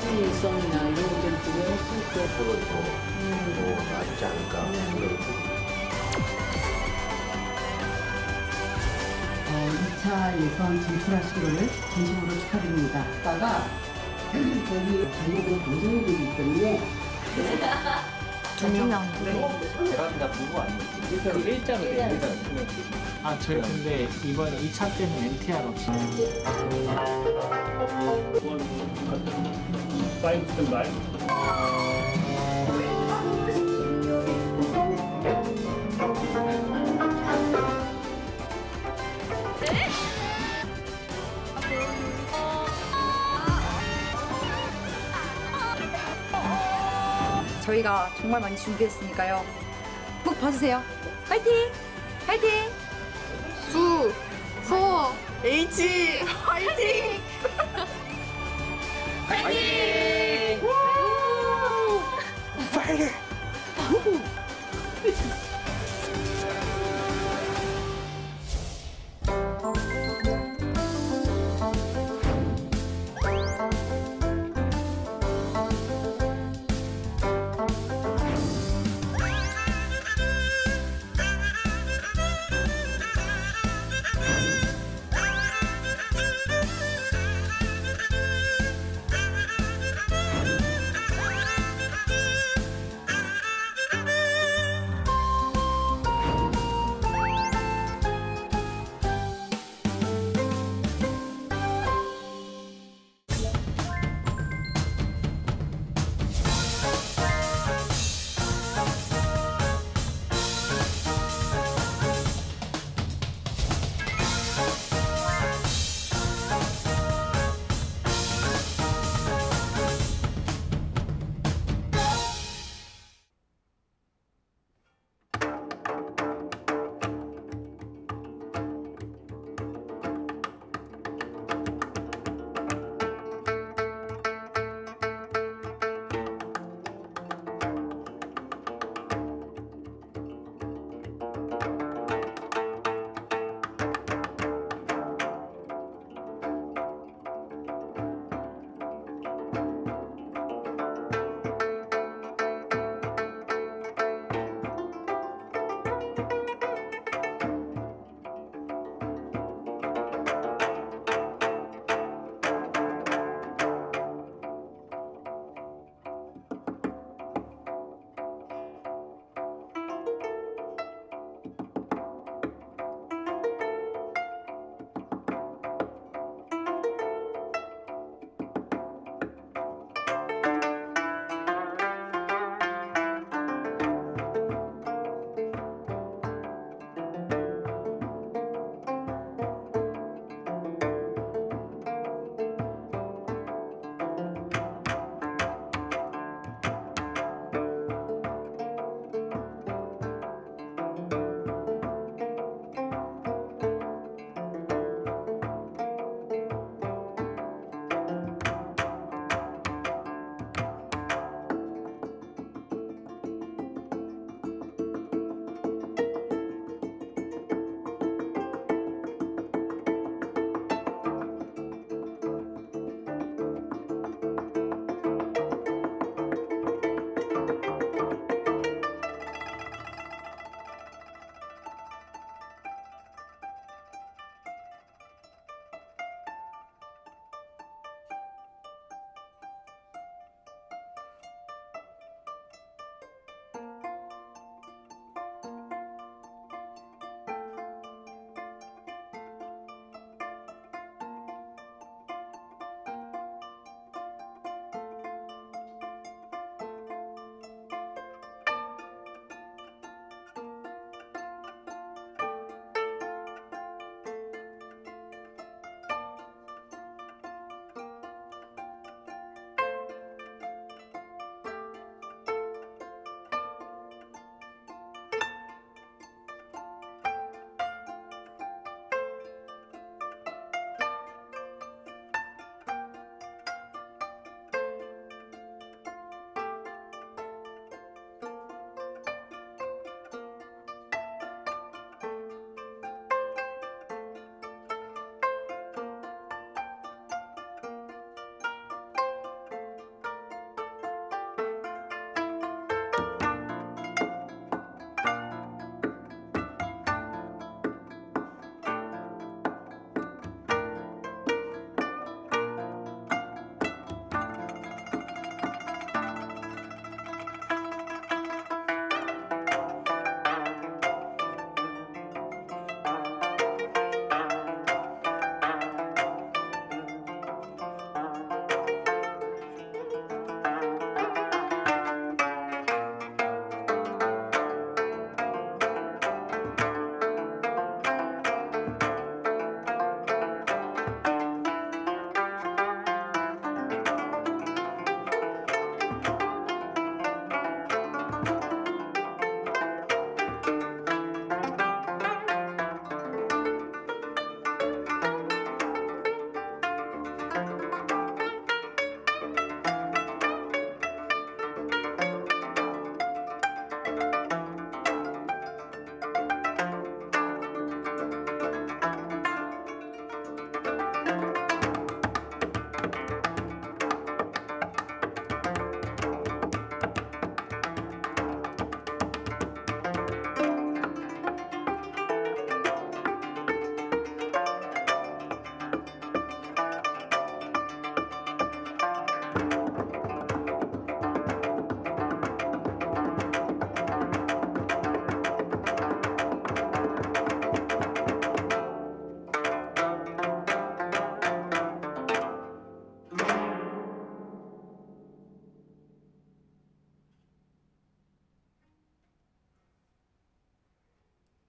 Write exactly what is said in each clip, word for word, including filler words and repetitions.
정치성이나 이런 것들을 고려했을 때 앞으로 더 낫지 않을까. 어, 이 차 예선 진출하시기를 진심으로 축하드립니다. 아빠가 여기 전국으로 방송이 되기 때문에 제가 누구 아니에요? 그 일자로 돼요. 일자로. 아, 저희 근데 이번에 이 차 때는 엔티알 없이. 파이브 스탠 바이. 저희가 정말 많이 준비했으니까요. 꼭 봐주세요. 파이팅! 파이팅! 수, 소, H, 파이팅! 파이팅! 파이팅!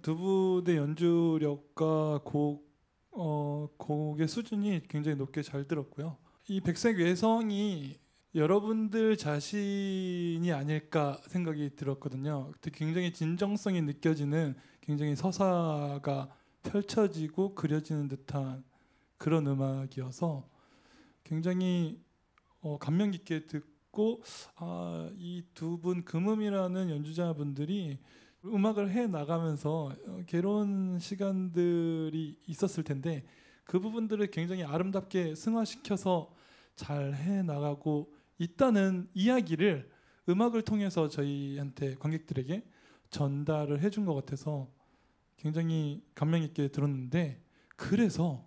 두 분의 연주력과 곡, 어, 곡의 수준이 굉장히 높게 잘 들었고요. 이 백색 외성이 여러분들 자신이 아닐까 생각이 들었거든요. 굉장히 진정성이 느껴지는 굉장히 서사가 펼쳐지고 그려지는 듯한 그런 음악이어서 굉장히 어, 감명 깊게 듣고 아, 이 두 분 금음이라는 연주자분들이 음악을 해 나가면서 괴로운 시간들이 있었을 텐데 그 부분들을 굉장히 아름답게 승화시켜서 잘 해 나가고 있다는 이야기를 음악을 통해서 저희한테 관객들에게 전달을 해준 것 같아서 굉장히 감명 있게 들었는데 그래서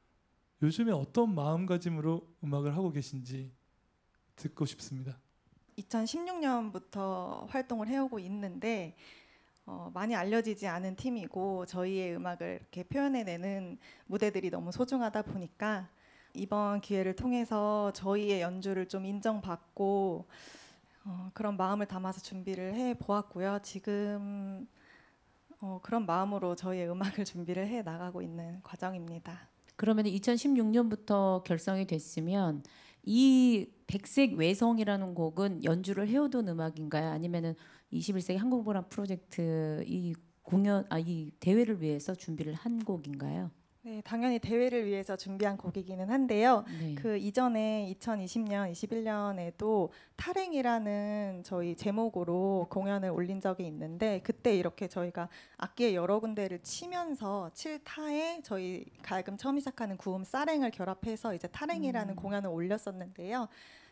요즘에 어떤 마음가짐으로 음악을 하고 계신지 듣고 싶습니다. 이천십육 년부터 활동을 해오고 있는데 어, 많이 알려지지 않은 팀이고 저희의 음악을 이렇게 표현해내는 무대들이 너무 소중하다 보니까 이번 기회를 통해서 저희의 연주를 좀 인정받고 어, 그런 마음을 담아서 준비를 해보았고요. 지금 어, 그런 마음으로 저희의 음악을 준비를 해 나가고 있는 과정입니다. 그러면 이천십육 년부터 결성이 됐으면 이 백색 외성이라는 곡은 연주를 해오던 음악인가요? 아니면은 이십일 세기 한국오페라 프로젝트 이 공연 아 이 대회를 위해서 준비를 한 곡인가요? 네, 당연히 대회를 위해서 준비한 곡이기는 한데요. 네. 그 이전에 이천이십 년, 이십일 년에도 탈행이라는 저희 제목으로 공연을 올린 적이 있는데 그때 이렇게 저희가 악기의 여러 군데를 치면서 칠타에 저희 가야금 처음 시작하는 구음 사랭을 결합해서 이제 탈행이라는 음. 공연을 올렸었는데요.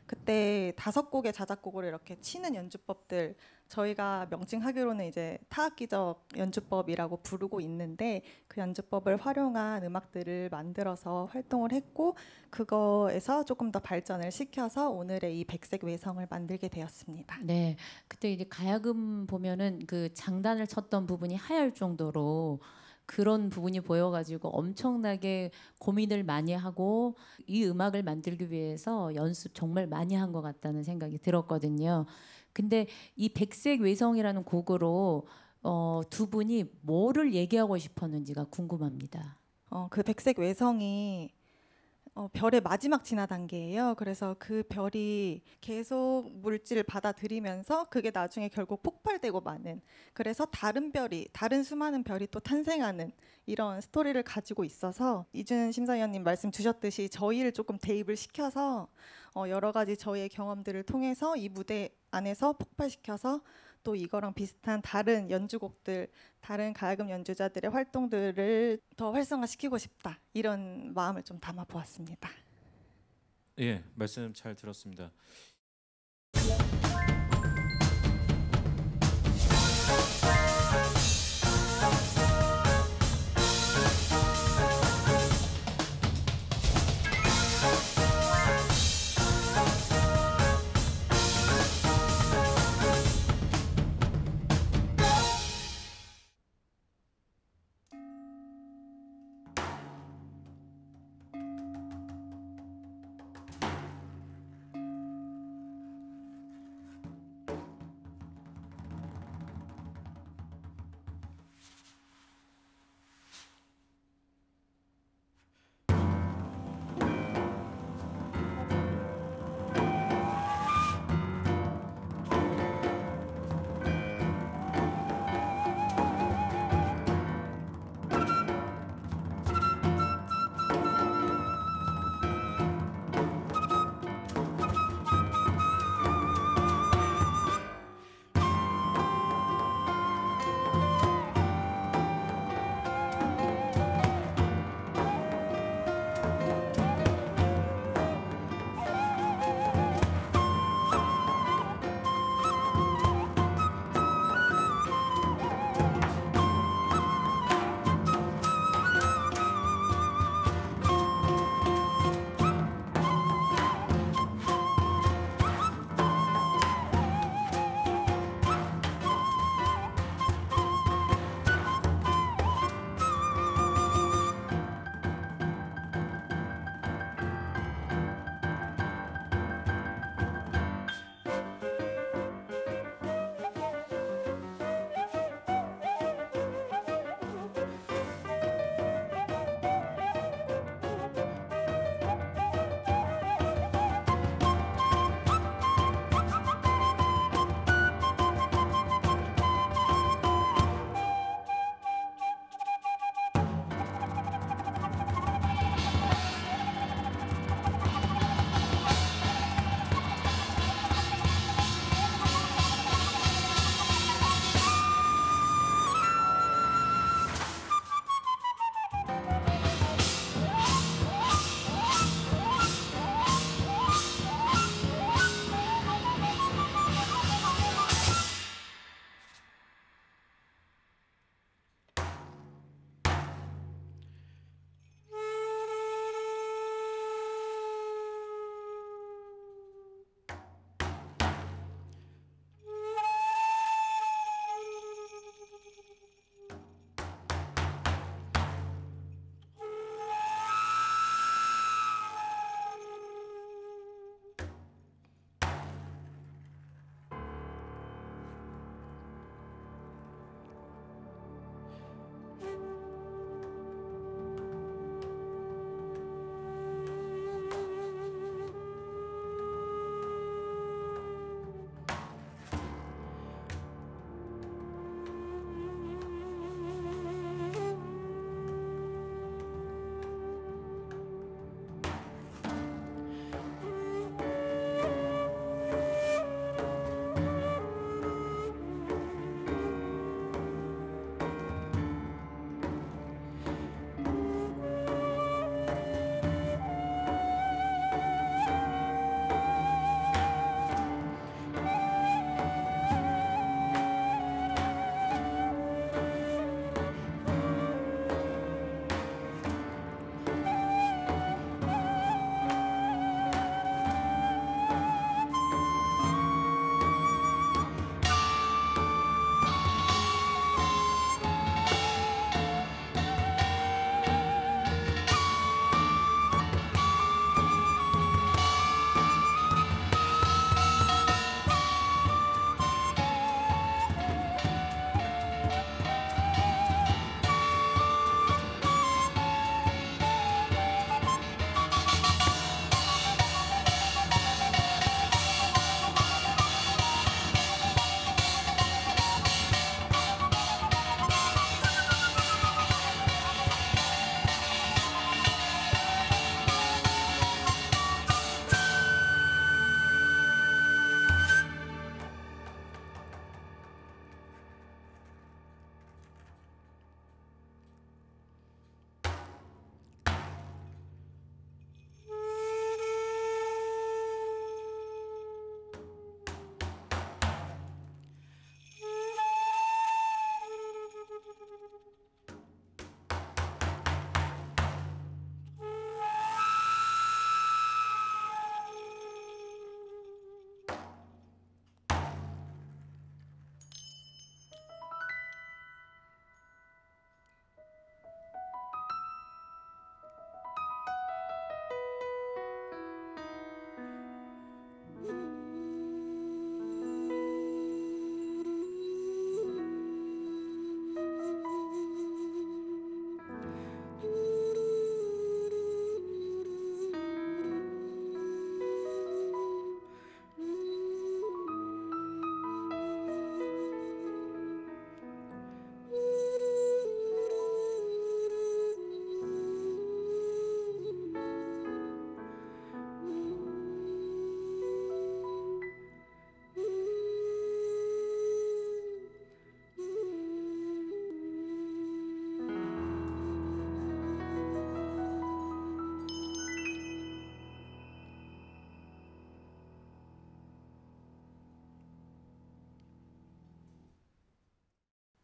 그때 다섯 곡의 자작곡으로 이렇게 치는 연주법들 저희가 명칭하기로는 이제 타악기적 연주법이라고 부르고 있는데 그 연주법을 활용한 음악들을 만들어서 활동을 했고 그거에서 조금 더 발전을 시켜서 오늘의 이 백색 외성을 만들게 되었습니다. 네, 그때 이제 가야금 보면은 그 장단을 쳤던 부분이 하얄 정도로 그런 부분이 보여가지고 엄청나게 고민을 많이 하고 이 음악을 만들기 위해서 연습 정말 많이 한 것 같다는 생각이 들었거든요. 근데 이 백색 외성이라는 곡으로 어, 두 분이 뭐를 얘기하고 싶었는지가 궁금합니다. 어, 그 백색 외성이 어, 별의 마지막 진화 단계예요. 그래서 그 별이 계속 물질을 받아들이면서 그게 나중에 결국 폭발되고 마는. 그래서 다른 별이, 다른 수많은 별이 또 탄생하는 이런 스토리를 가지고 있어서 이준 심사위원님 말씀 주셨듯이 저희를 조금 대입을 시켜서 어, 여러 가지 저희의 경험들을 통해서 이 무대 안에서 폭발시켜서 또 이거랑 비슷한 다른 연주곡들, 다른 가야금 연주자들의 활동들을 더 활성화시키고 싶다. 이런 마음을 좀 담아 보았습니다. 예, 말씀 잘 들었습니다.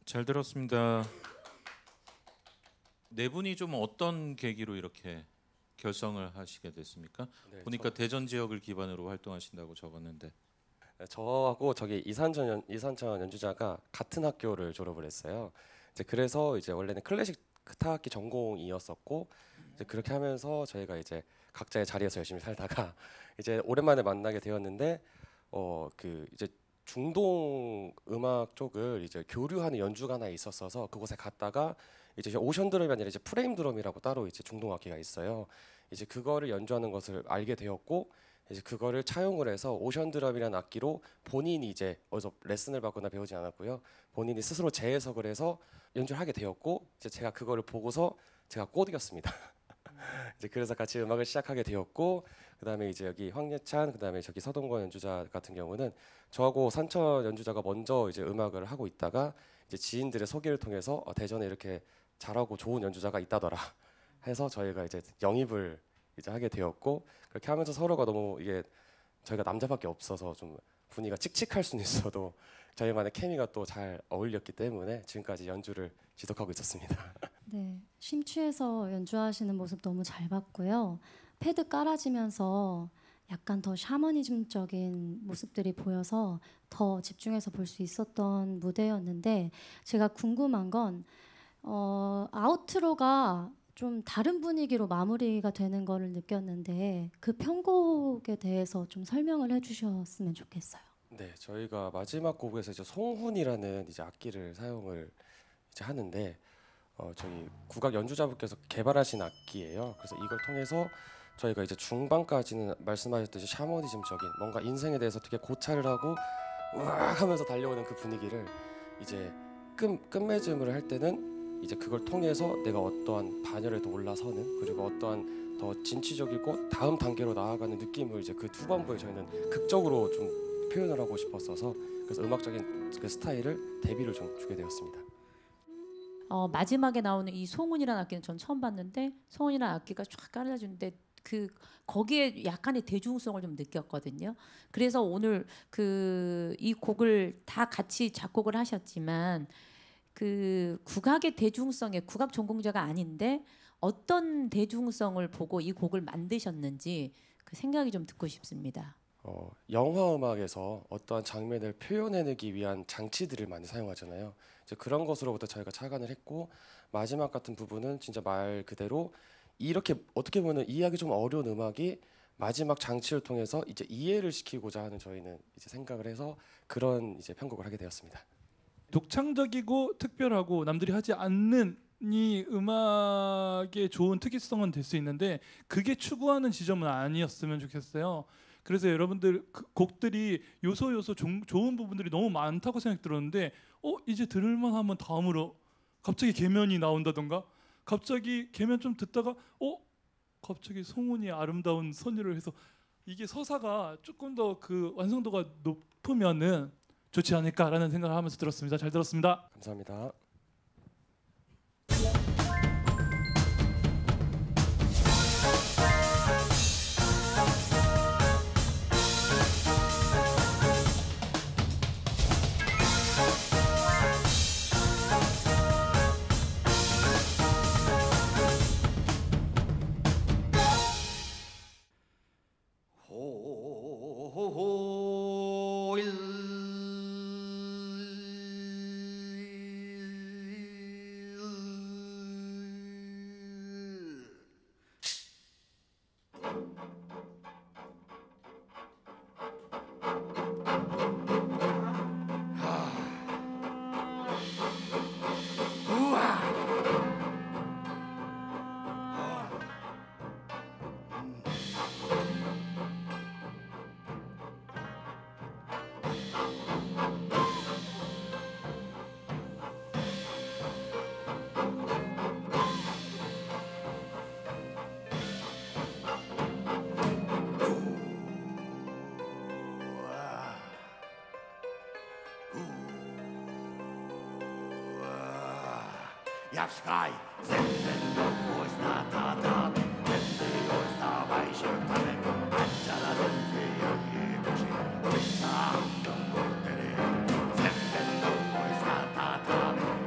잘 들었습니다. 네 분이 좀 어떤 계기로 이렇게 결성을 하시게 됐습니까? 네, 보니까 저, 대전 지역을 기반으로 활동하신다고 적었는데. 저하고 저기 이산천 연, 이산천 연주자가 같은 학교를 졸업을 했어요. 이제 그래서 이제 원래는 클래식 타악기 전공이었었고 이제 그렇게 하면서 저희가 이제 각자의 자리에서 열심히 살다가 이제 오랜만에 만나게 되었는데 어 그 이제 중동 음악 쪽을 이제 교류하는 연주가 하나 있었어서 그곳에 갔다가 이제 오션 드럼이 아니라 이제 프레임 드럼이라고 따로 이제 중동 악기가 있어요. 이제 그거를 연주하는 것을 알게 되었고 이제 그거를 차용을 해서 오션 드럼이라는 악기로 본인이 이제 어디서 레슨을 받거나 배우지 않았고요. 본인이 스스로 재해석을 해서 연주를 하게 되었고 이제 제가 그거를 보고서 제가 꼬드겼습니다. 이제 그래서 같이 음악을 시작하게 되었고 그다음에 이제 여기 황예찬 그다음에 저기 서동건 연주자 같은 경우는 저하고 산천 연주자가 먼저 이제 음악을 하고 있다가 이제 지인들의 소개를 통해서 어, 대전에 이렇게 잘하고 좋은 연주자가 있다더라 해서 저희가 이제 영입을 이제 하게 되었고 그렇게 하면서 서로가 너무 이게 저희가 남자밖에 없어서 좀 분위기가 칙칙할 수는 있어도 저희만의 케미가 또 잘 어울렸기 때문에 지금까지 연주를 지속하고 있었습니다. 네, 심취해서 연주하시는 모습 너무 잘 봤고요. 패드 깔아지면서 약간 더 샤머니즘적인 모습들이 보여서 더 집중해서 볼 수 있었던 무대였는데 제가 궁금한 건 어, 아우트로가 좀 다른 분위기로 마무리가 되는 거를 느꼈는데 그 편곡에 대해서 좀 설명을 해주셨으면 좋겠어요. 네, 저희가 마지막 곡에서 이제 송훈이라는 이제 악기를 사용을 이제 하는데 어, 저희 국악 연주자분께서 개발하신 악기예요. 그래서 이걸 통해서 저희가 이제 중반까지는 말씀하셨듯이 샤머니즘적인 뭔가 인생에 대해서 되게 고찰을 하고 우악 하면서 달려오는 그 분위기를 이제 끝 끝맺음을 할 때는 이제 그걸 통해서 내가 어떠한 반열에도 올라서는 그리고 어떠한 더 진취적이고 다음 단계로 나아가는 느낌을 이제 그 후반부에 저희는 극적으로 좀 표현을 하고 싶었어서 그래서 음악적인 그 스타일을 대비를 좀 주게 되었습니다. 어, 마지막에 나오는 이 송은이라는 악기는 전 처음 봤는데 송은이라는 악기가 쫙 깔아주는데 그 거기에 약간의 대중성을 좀 느꼈거든요. 그래서 오늘 그 이 곡을 다 같이 작곡을 하셨지만 그 국악의 대중성에 국악 전공자가 아닌데 어떤 대중성을 보고 이 곡을 만드셨는지 그 생각이 좀 듣고 싶습니다. 어, 영화 음악에서 어떠한 장면을 표현해내기 위한 장치들을 많이 사용하잖아요. 이제 그런 것으로부터 저희가 착안을 했고 마지막 같은 부분은 진짜 말 그대로 이렇게 어떻게 보면 이해하기 좀 어려운 음악이 마지막 장치를 통해서 이제 이해를 시키고자 하는 저희는 이제 생각을 해서 그런 이제 편곡을 하게 되었습니다. 독창적이고 특별하고 남들이 하지 않는 이 음악의 좋은 특이성은 될 수 있는데 그게 추구하는 지점은 아니었으면 좋겠어요. 그래서 여러분들 그 곡들이 요소 요소 종, 좋은 부분들이 너무 많다고 생각 들었는데 어 이제 들을만하면 다음으로 갑자기 계면이 나온다던가 갑자기 계면 좀 듣다가 어 갑자기 송은이 아름다운 선율을 해서 이게 서사가 조금 더 그 완성도가 높으면은 좋지 않을까라는 생각을 하면서 들었습니다. 잘 들었습니다. 감사합니다. Japskaj, zemleno muista tatami, zemlyoista vaishutame, anjala zenzi yogi bushi, uissa andon kortere, zemleno muista tatami,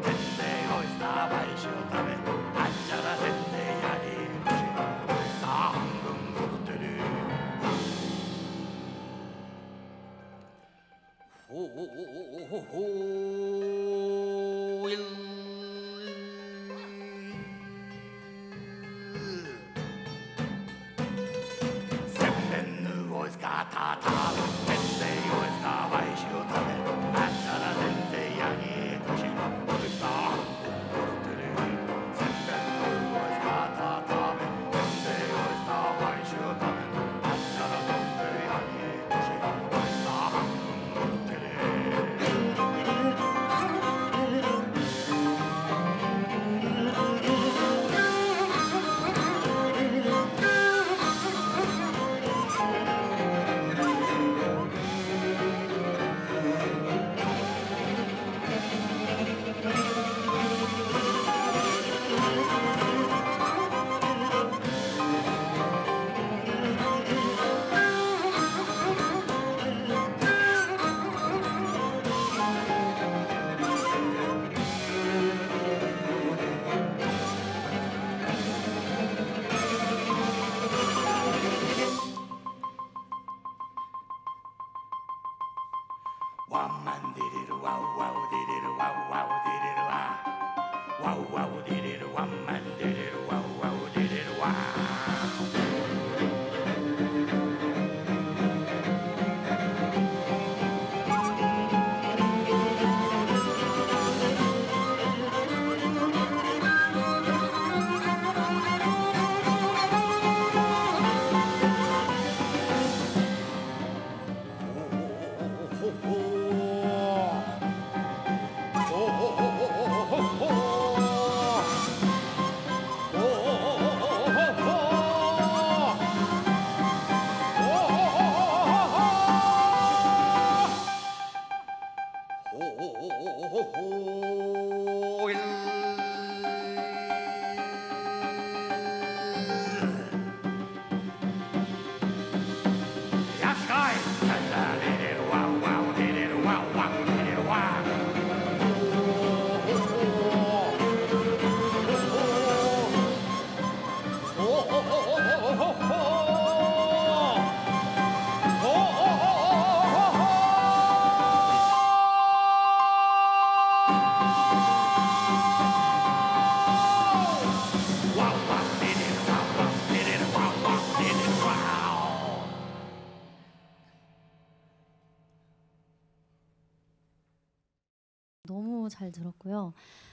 너무 잘 들었고요.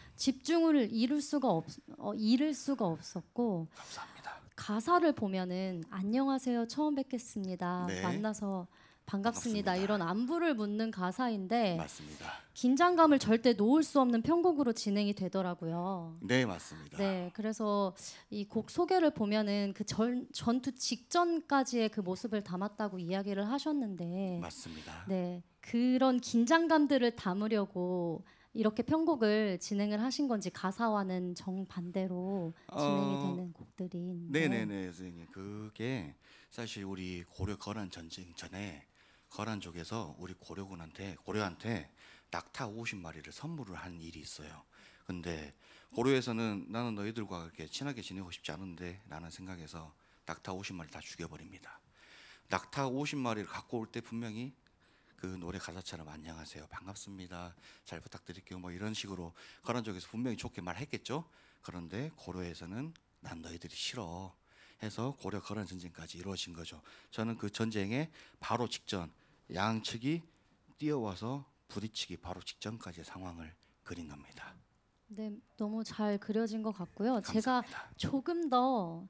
집중을 이룰 수가 없, 어, 잃을 수가 없었고. 감사합니다. 가사를 보면은 안녕하세요, 처음 뵙겠습니다. 네. 만나서 반갑습니다. 반갑습니다. 이런 안부를 묻는 가사인데 맞습니다. 긴장감을 절대 놓을 수 없는 편곡으로 진행이 되더라고요. 네, 맞습니다. 네, 그래서 이 곡 소개를 보면은 그 전, 전투 직전까지의 그 모습을 담았다고 이야기를 하셨는데, 맞습니다. 네, 그런 긴장감들을 담으려고 이렇게 편곡을 진행을 하신 건지 가사와는 정반대로 진행이 어, 되는 곡들이 있는데. 네네네 선생님, 그게 사실 우리 고려 거란 전쟁 전에 거란 쪽에서 우리 고려군한테 고려한테 낙타 오십 마리를 선물을 한 일이 있어요. 근데 고려에서는 나는 너희들과 그렇게 친하게 지내고 싶지 않은데 라는 생각에서 낙타 오십 마리 다 죽여버립니다. 낙타 오십 마리를 갖고 올 때 분명히 그 노래 가사처럼 안녕하세요, 반갑습니다, 잘 부탁드릴게요, 뭐 이런 식으로 거란 쪽에서 분명히 좋게 말했겠죠. 그런데 고려에서는 난 너희들이 싫어 해서 고려 거란 전쟁까지 이루어진 거죠. 저는 그 전쟁에 바로 직전 양측이 뛰어와서 부딪히기 바로 직전까지의 상황을 그린 겁니다. 네, 너무 잘 그려진 것 같고요. 감사합니다. 제가 조금 더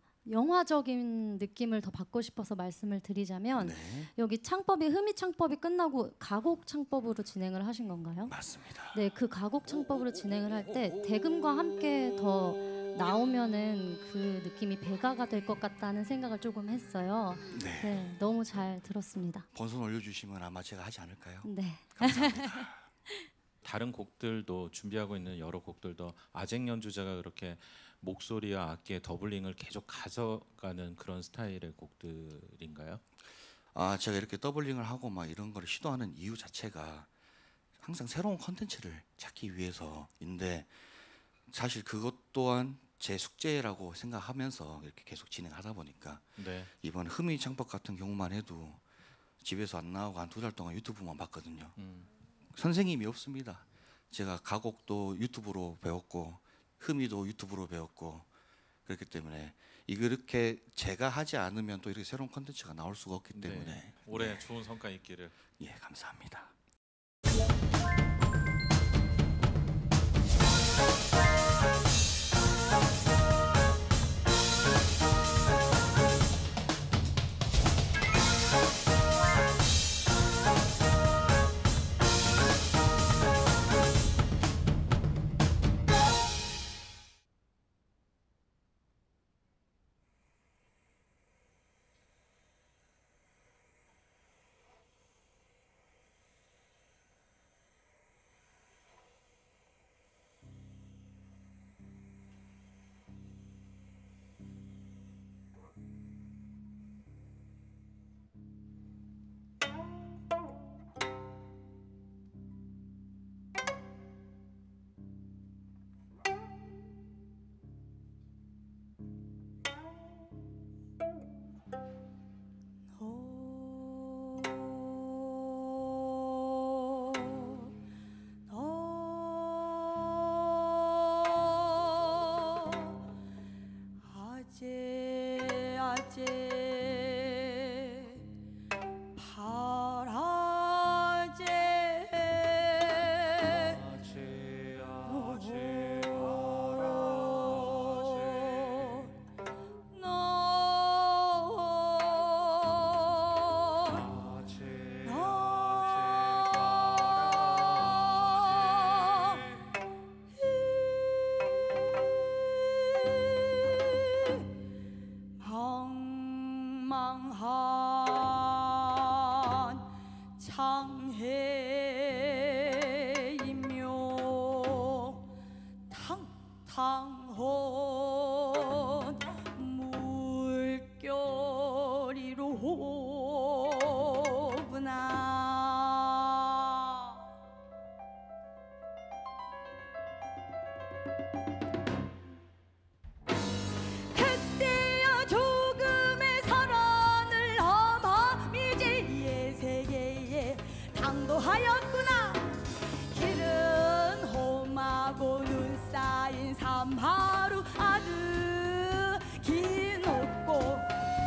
영화적인 느낌을 더 받고 싶어서 말씀을 드리자면, 네. 여기 창법이 흠이 창법이 끝나고 가곡 창법으로 진행을 하신 건가요? 맞습니다. 네, 그 가곡 창법으로 진행을 할 때 대금과 함께 더 나오면은 그 느낌이 배가가 될 것 같다는 생각을 조금 했어요. 네. 네, 너무 잘 들었습니다. 번손 올려주시면 아마 제가 하지 않을까요? 네. 감사합니다. 다른 곡들도 준비하고 있는 여러 곡들도 아쟁 연주자가 그렇게 목소리와 악기의 더블링을 계속 가져가는 그런 스타일의 곡들인가요? 아, 제가 이렇게 더블링을 하고 막 이런 거를 시도하는 이유 자체가 항상 새로운 컨텐츠를 찾기 위해서인데, 사실 그것 또한 제 숙제라고 생각하면서 이렇게 계속 진행하다 보니까 네. 이번 흠이 창법 같은 경우만 해도 집에서 안 나오고 한 두 달 동안 유튜브만 봤거든요. 음. 선생님이 없습니다. 제가 가곡도 유튜브로 배웠고 흠이도 유튜브로 배웠고 그렇기 때문에 이렇게 제가 하지 않으면 또 이렇게 새로운 콘텐츠가 나올 수가 없기 때문에 네. 올해 네. 좋은 성과 있기를. 예, 감사합니다. 망한 장해이며 탕탕한 물결이로구나. 그때야 조금의 사랑을 아마 미지의 세계에 당도하였구나. 길은 험하고 눈 쌓인 삼하루 아득히 높고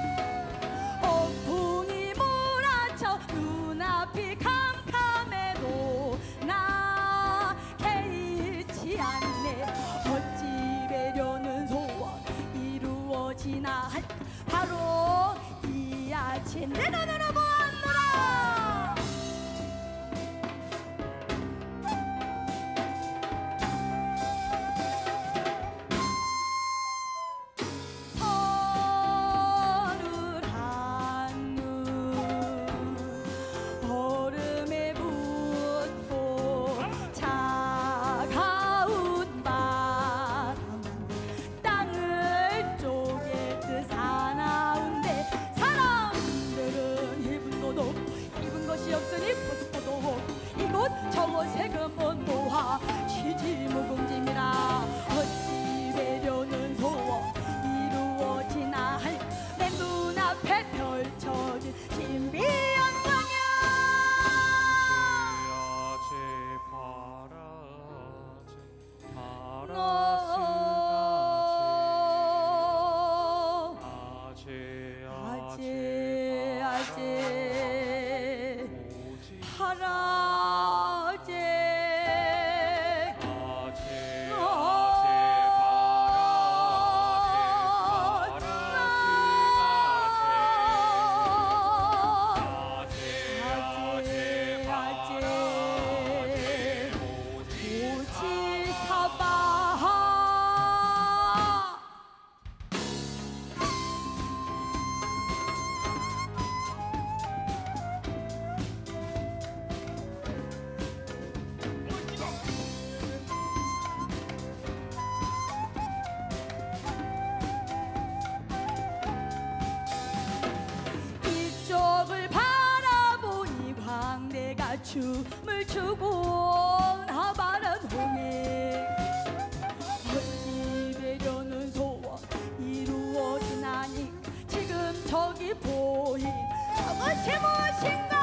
폭풍이 몰아쳐 눈앞이 캄캄해도 나 개의치 않네. 어찌 배려는 소원 이루어지나 할 바로 이 아침 내 눈으로 보았노라. 서늘한 눈 얼음에 묻고 차가운 바람 땅을 쪼갤 듯 사나운데 사람들은 입은 것도 입은 것이 없으니 벗고도 없고 이곳 저곳에 금은 모아 취지무궁짐이라. 어찌 배려는 소원 이루어지나 할 내 눈앞에 펼쳐진 신비한 광야. 아재 아재 파라제 이쪽을 바라보니 광대가 춤을 추고 나바른 홍해. 어찌 배려는 소원 이루어지나니 지금 저기 보인 저것이 무엇인가.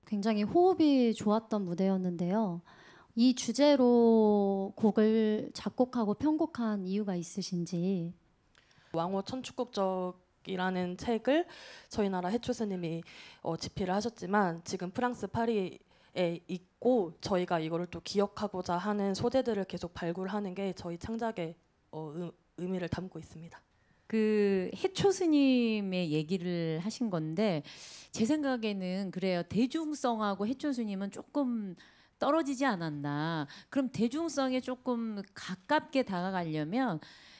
굉장히 호흡이 좋았던 무대였는데요. 이 주제로 곡을 작곡하고 편곡한 이유가 있으신지. 왕호 천축국적이라는 책을 저희 나라 해초 스님이 어, 집필을 하셨지만 지금 프랑스 파리에 있고 저희가 이거를 또 기억하고자 하는 소재들을 계속 발굴하는 게 저희 창작의 어, 의, 의미를 담고 있습니다. 그 해초 스님의 얘기를 하신 건데 제 생각에는 그래요. 대중성하고 해초 스님은 조금 떨어지지 않았나. 그럼 대중성에 조금 가깝게 다가가려면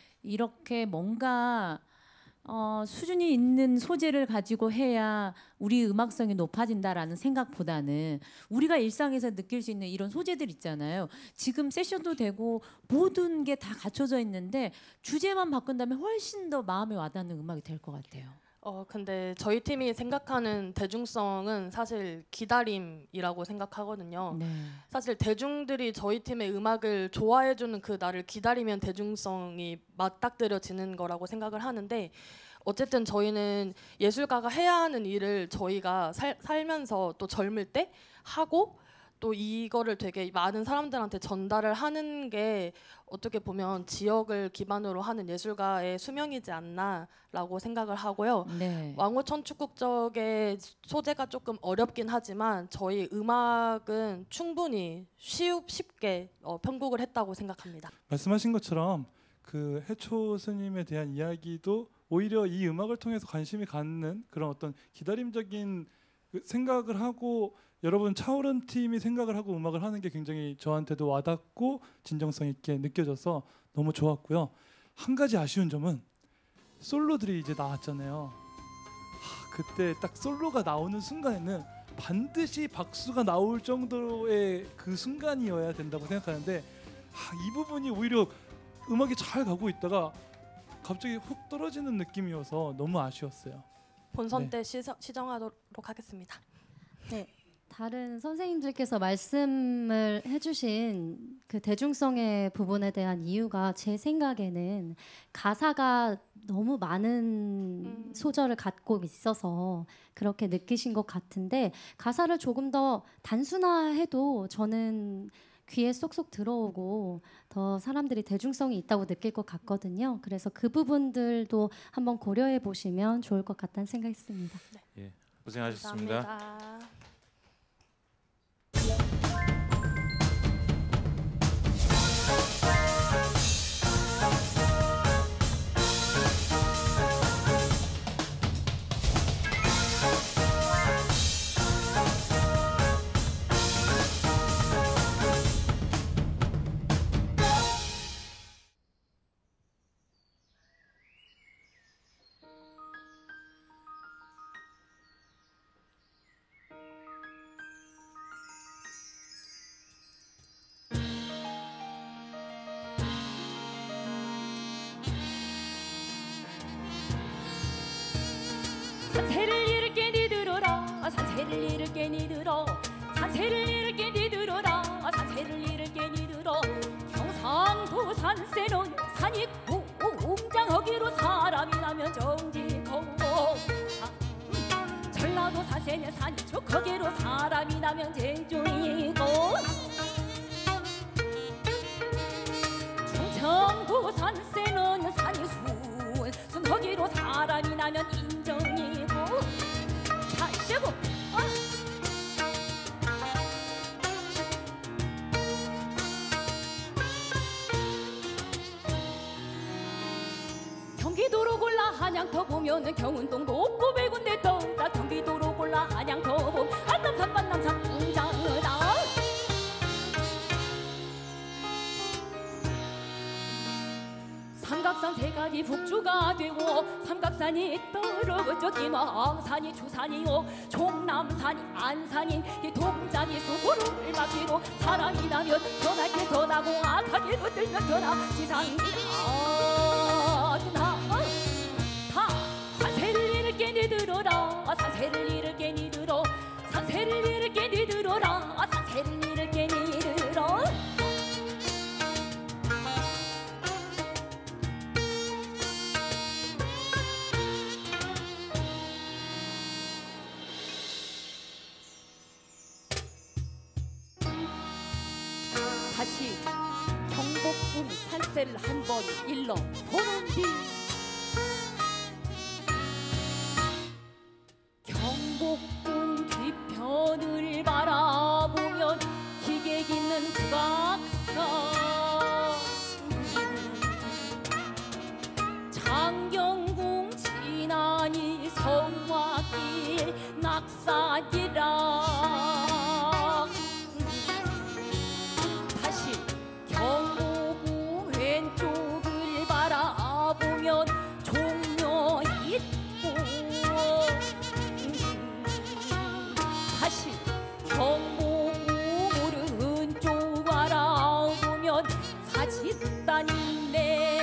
이렇게 뭔가 어, 수준이 있는 소재를 가지고 해야 우리 음악성이 높아진다라는 생각보다는 우리가 일상에서 느낄 수 있는 이런 소재들 있잖아요. 지금 세션도 되고 모든 게 다 갖춰져 있는데 주제만 바꾼다면 훨씬 더 마음에 와닿는 음악이 될 것 같아요. 어 근데 저희 팀이 생각하는 대중성은 사실 기다림이라고 생각하거든요. 네. 사실 대중들이 저희 팀의 음악을 좋아해주는 그 날을 기다리면 대중성이 맞닥뜨려지는 거라고 생각을 하는데 어쨌든 저희는 예술가가 해야 하는 일을 저희가 살, 살면서 또 젊을 때 하고 또 이거를 되게 많은 사람들한테 전달을 하는 게 어떻게 보면 지역을 기반으로 하는 예술가의 수명이지 않나라고 생각을 하고요. 네. 왕호 천축국적의 소재가 조금 어렵긴 하지만 저희 음악은 충분히 쉬우, 쉽게 어, 편곡을 했다고 생각합니다. 말씀하신 것처럼 그 해초 스님에 대한 이야기도 오히려 이 음악을 통해서 관심이 갖는 그런 어떤 기다림적인 생각을 하고 여러분 차오른 팀이 생각을 하고 음악을 하는 게 굉장히 저한테도 와닿고 진정성 있게 느껴져서 너무 좋았고요. 한 가지 아쉬운 점은 솔로들이 이제 나왔잖아요. 하, 그때 딱 솔로가 나오는 순간에는 반드시 박수가 나올 정도의 그 순간이어야 된다고 생각하는데 하, 이 부분이 오히려 음악이 잘 가고 있다가 갑자기 훅 떨어지는 느낌이어서 너무 아쉬웠어요. 본선 네. 때 시정, 시정하도록 하겠습니다. 네. 다른 선생님들께서 말씀을 해주신 그 대중성의 부분에 대한 이유가 제 생각에는 가사가 너무 많은 음. 소절을 갖고 있어서 그렇게 느끼신 것 같은데 가사를 조금 더 단순화해도 저는 귀에 쏙쏙 들어오고 더 사람들이 대중성이 있다고 느낄 것 같거든요. 그래서 그 부분들도 한번 고려해 보시면 좋을 것 같다는 생각했습니다. 네. 예, 고생하셨습니다. 감사합니다. 산세를 잃을게 니들어라 산세를 잃을게 니들어 산세를 잃을게 니들어라 산세를 잃을게 니들어 경상도 산세는 산이 웅장하기로 사람이 나면 정지고 전라도 산세는 산이 족하기로 사람이 나면 쟁종이고 충청도 산세는 산이 순 순하기로 사람이 나면 인정이고 자 이제고 어? 경기도로 골라 한양터 보면은 경운동도 없고 백운대 떠다 경기도로 골라 한양터 보면 안남산 만남산 웅장하다 삼각산 세간이 북주가 되고 삼각산이 떨어져 기왕산이 주산이요 종남산이 안산인 이 동장이 수구름을 막기로 사람이 나면 전하게 전하고 악하게로 들면 전하 지상이 아주나 다 산세를 잃을게 니들어라 산세를 잃을게 니들어 산세를 잃을게 니들어라 산세를 잃을게 니들어 사세를 한 번 일러 보는 뒤 경복궁 뒤편을 바라보면 기객 있는 북악산 장경궁 지나니 성곽길 낙산이라 다시 경복궁 왼쪽을 바라보면 종묘 있고 다시 경복궁 오른쪽 바라보면 사진단이네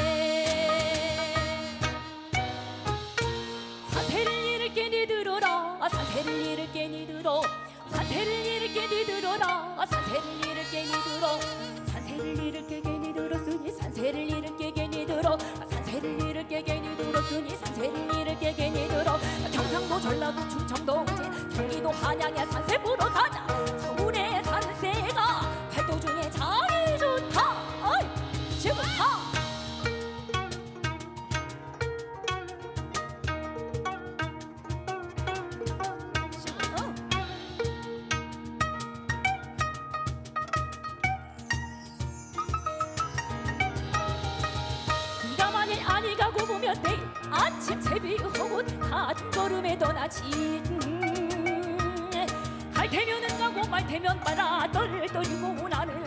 사태를 잃을게 니들어라 사태를 잃을게 니들어 사태를 잃을게 니들어라 사태를 잃을게 니들어 산세를 잃을게 괜히 들었으니 산세를 잃을게 괜히 들어 산세를 잃을게 괜히 들었으니 산세를 잃을게 괜히 들어 경상도 전라도 충청도 경기도 한양에 산세 보러 가자 서울의 산세가 팔도 중에 제일 좋다 어이 좋다 아니 가고 보면 내일 아침 새벽 혹은 같은 걸음에 떠나지 갈 테면은 가고 말 테면 말아 떨떨이고 나는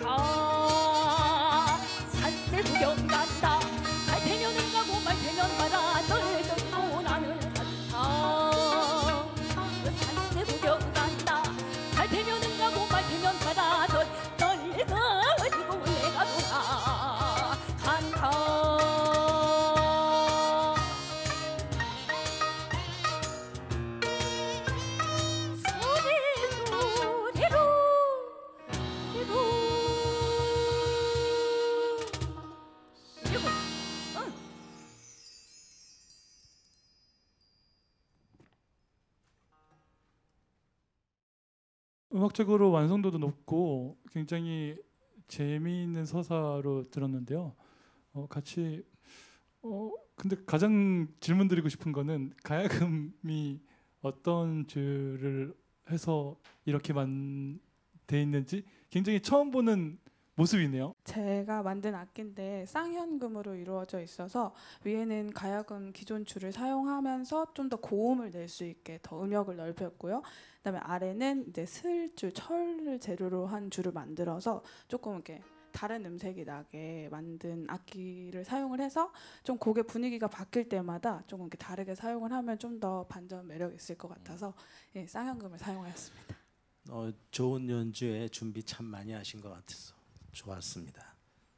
간다 산세 구경 간다 갈 테면은 가고 말 테면 말아 떨떨이고 나는 간다 산세 구경 간다 갈 테면은 가고 말 테면 말아 떨떨이고 내가 돌아 간다 음악적으로 완성도도 높고 굉장히 재미있는 서사로 들었는데요. 어, 같이 어, 근데 가장 질문 드리고 싶은 거는 가야금이 어떤 줄을 해서 이렇게만 돼 있는지 굉장히 처음 보는 모습이네요. 제가 만든 악기인데 쌍현금으로 이루어져 있어서 위에는 가야금 기존 줄을 사용하면서 좀 더 고음을 낼 수 있게 더 음역을 넓혔고요. 그다음에 아래는 이제 슬줄, 철을 재료로 한 줄을 만들어서 조금 이렇게 다른 음색이 나게 만든 악기를 사용을 해서 좀 곡의 분위기가 바뀔 때마다 조금 이렇게 다르게 사용을 하면 좀 더 반전 매력 있을 것 같아서 예, 쌍현금을 사용하였습니다. 어, 좋은 연주에 준비 참 많이 하신 것 같아서 좋았습니다.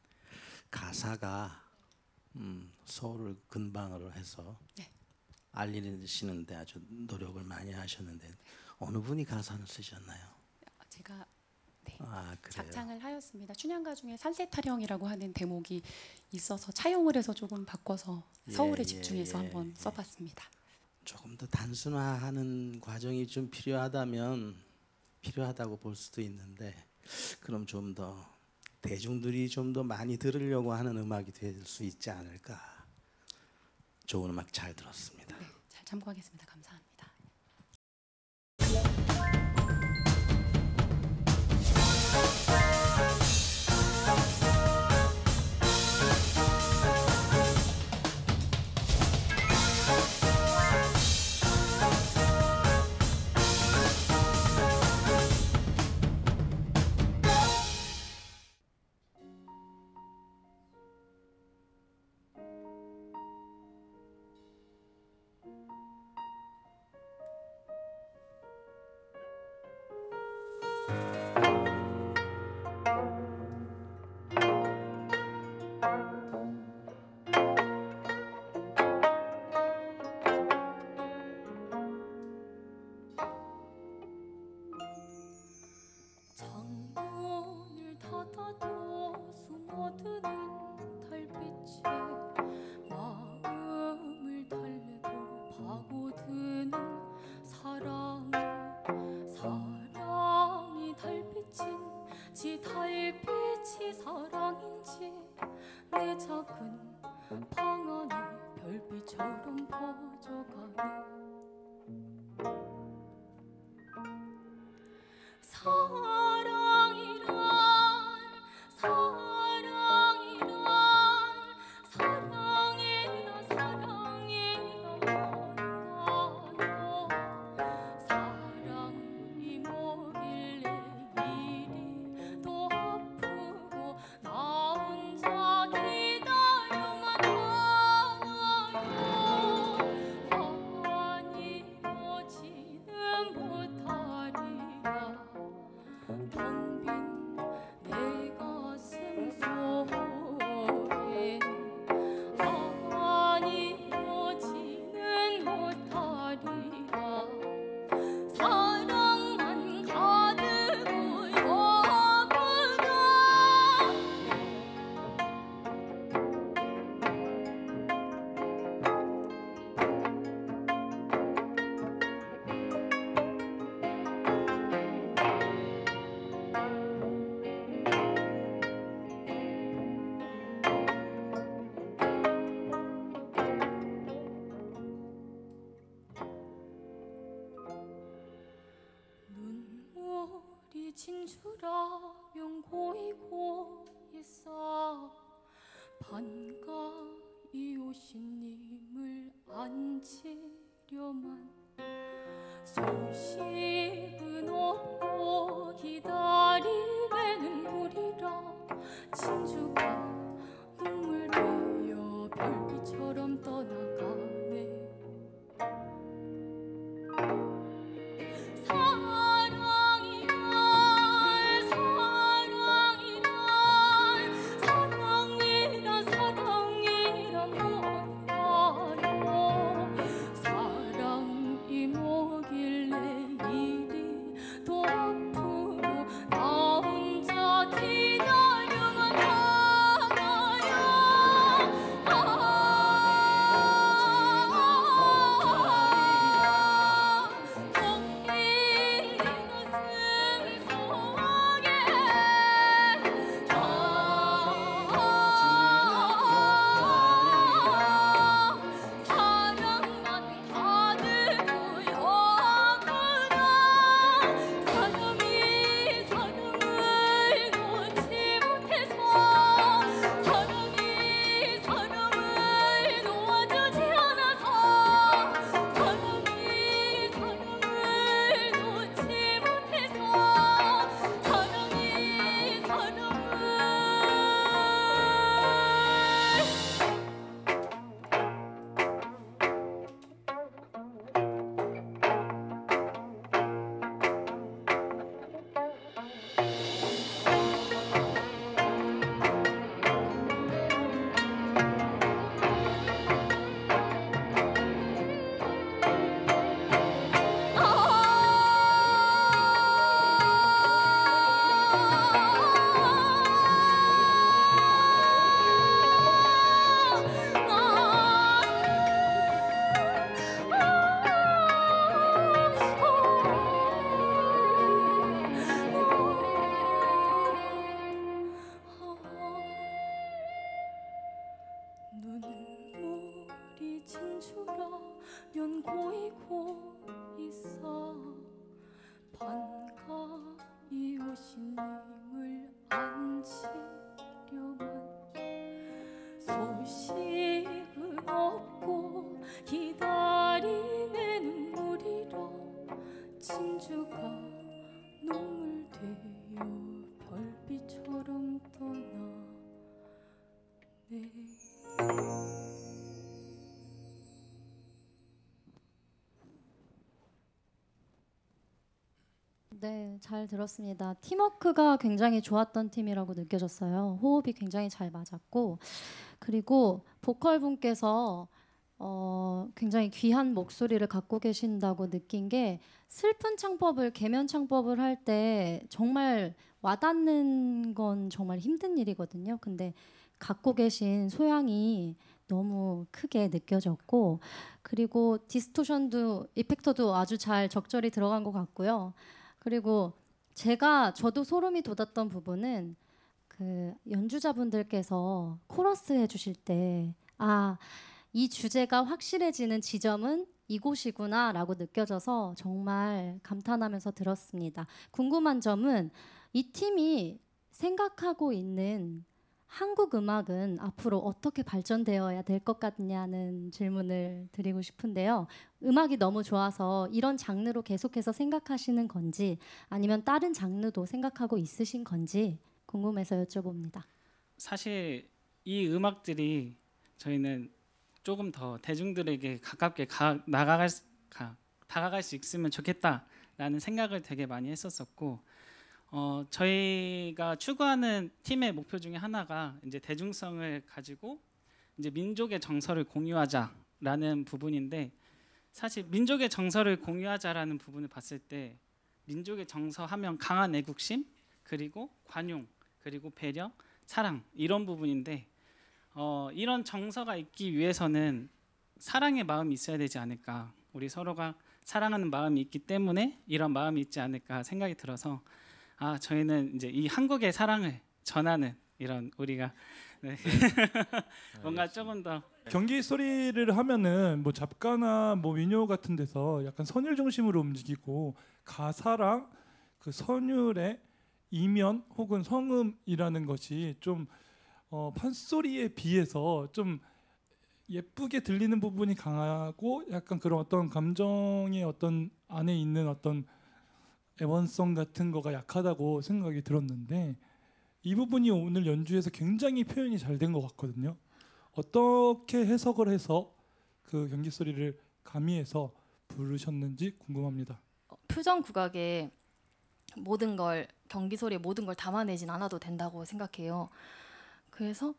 가사가 음, 서울을 근방으로 해서 네. 알리시는데 아주 노력을 많이 하셨는데 어느 분이 가사를 쓰셨나요? 제가 네, 아, 그래요? 작창을 하였습니다. 춘향가 중에 산세타령이라고 하는 대목이 있어서 차용을 해서 조금 바꿔서 서울에 예, 집중해서 예, 한번 예. 써봤습니다. 조금 더 단순화하는 과정이 좀 필요하다면 필요하다고 볼 수도 있는데 그럼 좀 더 대중들이 좀 더 많이 들으려고 하는 음악이 될 수 있지 않을까. 좋은 음악 잘 들었습니다. 네, 잘 참고하겠습니다. 감사합니다. 퍼져가네 사랑이란 사랑이란 사랑이란 사랑이란 뭔가요 사랑이 뭐길래 이리 더 아프고 나 혼자 기다려만 하나요 아니 오지는 못하리라 텅빈 내 가슴 속에 아니 오지는 못하리라 사랑만 가득고 여구나 눈물이 진주라면 고이고 있어 반가이 오신 님을 앉으려만 소식은 없고 기다림에는 무리라 진주가 눈물 되어 별빛처럼 떠나가네 사랑이란 사랑이란 사랑이란 사랑이란 뭔가요 사랑이 뭐길래 이리 더 아프고 나 혼자 기다려만 하나요 눈물이 진주라면 고이고 있어 반가이 오신 님을 앉으려만 소식은 없고 기다림에는 무리라 진주가 눈물 되어 별빛처럼 떠나네 네, 잘 들었습니다. 팀워크가 굉장히 좋았던 팀이라고 느껴졌어요. 호흡이 굉장히 잘 맞았고, 그리고 보컬 분께서 어, 굉장히 귀한 목소리를 갖고 계신다고 느낀 게 슬픈 창법을 개면 창법을 할 때 정말 와닿는 건 정말 힘든 일이거든요. 근데 갖고 계신 소양이 너무 크게 느껴졌고, 그리고 디스토션도 이펙터도 아주 잘 적절히 들어간 것 같고요. 그리고 제가 저도 소름이 돋았던 부분은 그 연주자분들께서 코러스 해주실 때 아 이 주제가 확실해지는 지점은 이곳이구나라고 느껴져서 정말 감탄하면서 들었습니다. 궁금한 점은 이 팀이 생각하고 있는 한국 음악은 앞으로 어떻게 발전되어야 될 것 같냐는 질문을 드리고 싶은데요. 음악이 너무 좋아서 이런 장르로 계속해서 생각하시는 건지 아니면 다른 장르도 생각하고 있으신 건지 궁금해서 여쭤봅니다. 사실 이 음악들이 저희는 조금 더 대중들에게 가깝게 가, 나가갈 수, 가, 다가갈 수 있으면 좋겠다라는 생각을 되게 많이 했었었고 어, 저희가 추구하는 팀의 목표 중에 하나가 이제 대중성을 가지고 이제 민족의 정서를 공유하자라는 부분인데 사실 민족의 정서를 공유하자라는 부분을 봤을 때 민족의 정서 하면 강한 애국심 그리고 관용 그리고 배려 사랑 이런 부분인데 어, 이런 정서가 있기 위해서는 사랑의 마음이 있어야 되지 않을까. 우리 서로가 사랑하는 마음이 있기 때문에 이런 마음이 있지 않을까 생각이 들어서 아 저희는 이제 이 한국의 사랑을 전하는 이런 우리가 네. 뭔가 조금 더 경기 소리를 하면은 뭐 잡가나 뭐 민요 같은 데서 약간 선율 중심으로 움직이고 가사랑 그 선율의 이면 혹은 성음이라는 것이 좀 어, 판소리에 비해서 좀 예쁘게 들리는 부분이 강하고 약간 그런 어떤 감정의 어떤 안에 있는 어떤 애원성 같은 거가 약하다고 생각이 들었는데 이 부분이 오늘 연주에서 굉장히 표현이 잘 된 것 같거든요. 어떻게 해석을 해서 그 경기 소리를 가미해서 부르셨는지 궁금합니다. 표정 국악에 모든 걸 경기 소리에 모든 걸 담아내진 않아도 된다고 생각해요. 그래서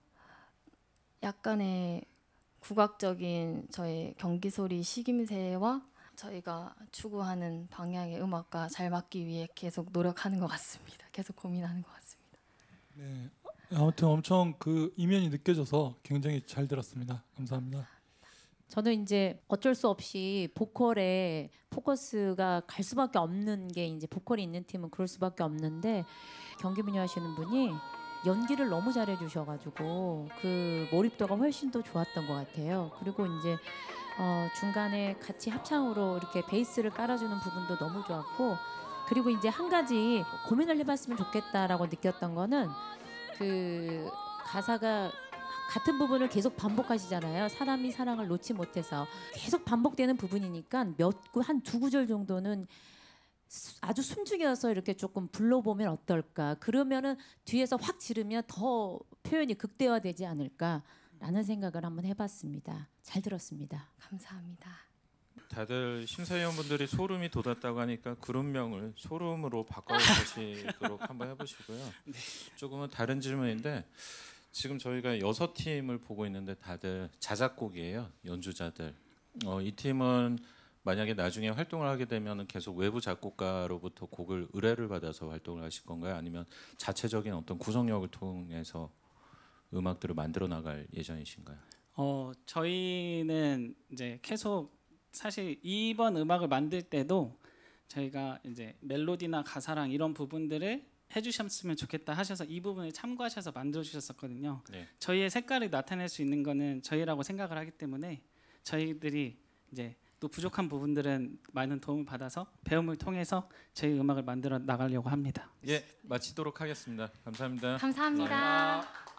약간의 국악적인 저의 경기 소리 식임새와 저희가 추구하는 방향의 음악과 잘 맞기 위해 계속 노력하는 것 같습니다. 계속 고민하는 것 같습니다. 네, 아무튼 엄청 그 이면이 느껴져서 굉장히 잘 들었습니다. 감사합니다. 저는 이제 어쩔 수 없이 보컬에 포커스가 갈 수밖에 없는 게 이제 보컬이 있는 팀은 그럴 수밖에 없는데 경기 분야 하시는 분이 연기를 너무 잘해 주셔가지고 그 몰입도가 훨씬 더 좋았던 것 같아요. 그리고 이제 어 중간에 같이 합창으로 이렇게 베이스를 깔아주는 부분도 너무 좋았고 그리고 이제 한 가지 고민을 해봤으면 좋겠다라고 느꼈던 거는 그 가사가 같은 부분을 계속 반복하시잖아요. 사람이 사랑을 놓지 못해서 계속 반복되는 부분이니까 몇 구 한 두 구절 정도는 아주 숨죽여서 이렇게 조금 불러보면 어떨까. 그러면은 뒤에서 확 지르면 더 표현이 극대화되지 않을까라는 생각을 한번 해봤습니다. 잘 들었습니다. 감사합니다. 다들 심사위원분들이 소름이 돋았다고 하니까 그룹명을 소름으로 바꿔보시도록 한번 해보시고요. 조금은 다른 질문인데 지금 저희가 여섯 팀을 보고 있는데 다들 자작곡이에요. 연주자들. 어, 이 팀은 만약에 나중에 활동을 하게 되면 계속 외부 작곡가로부터 곡을 의뢰를 받아서 활동을 하실 건가요? 아니면 자체적인 어떤 구성력을 통해서 음악들을 만들어 나갈 예정이신가요? 어 저희는 이제 계속 사실 이번 음악을 만들 때도 저희가 이제 멜로디나 가사랑 이런 부분들을 해주셨으면 좋겠다 하셔서 이 부분을 참고하셔서 만들어 주셨었거든요. 네. 저희의 색깔을 나타낼 수 있는 거는 저희라고 생각을 하기 때문에 저희들이 이제 또 부족한 부분들은 많은 도움을 받아서 배움을 통해서 저희 음악을 만들어 나가려고 합니다. 예, 마치도록 하겠습니다. 감사합니다. 감사합니다. 감사합니다.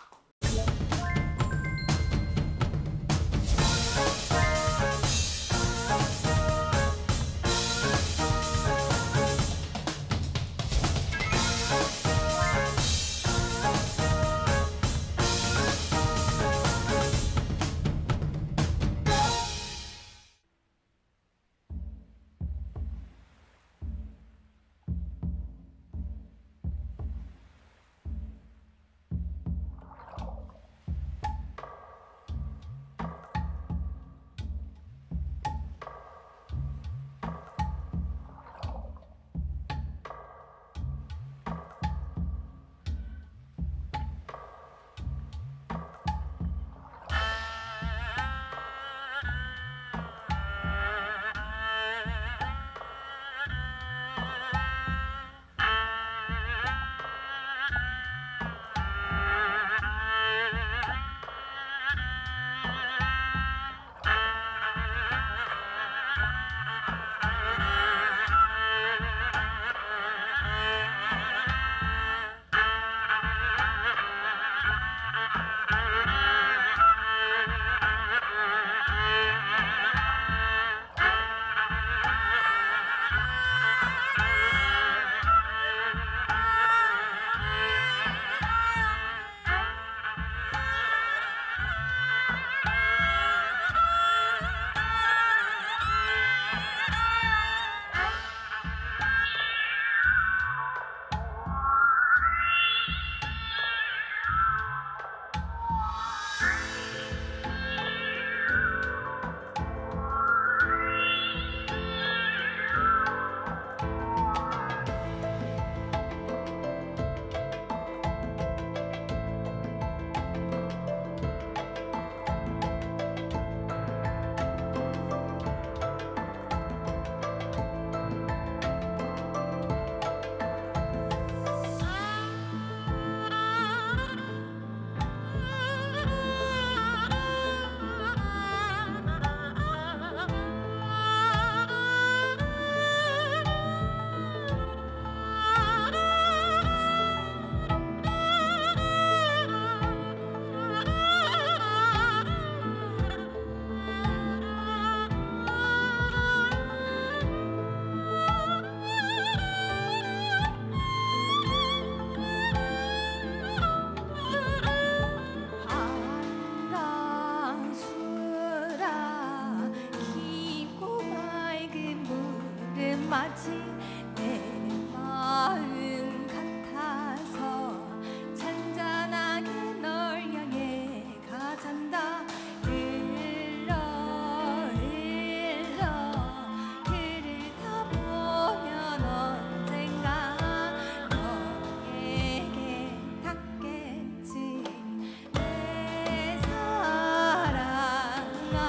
마치 내 마음 같아서 잔잔하게 널 향해 가잔다. 흘러 흘러 흐르다 보면 언젠가 너에게 닿겠지 내 사랑아.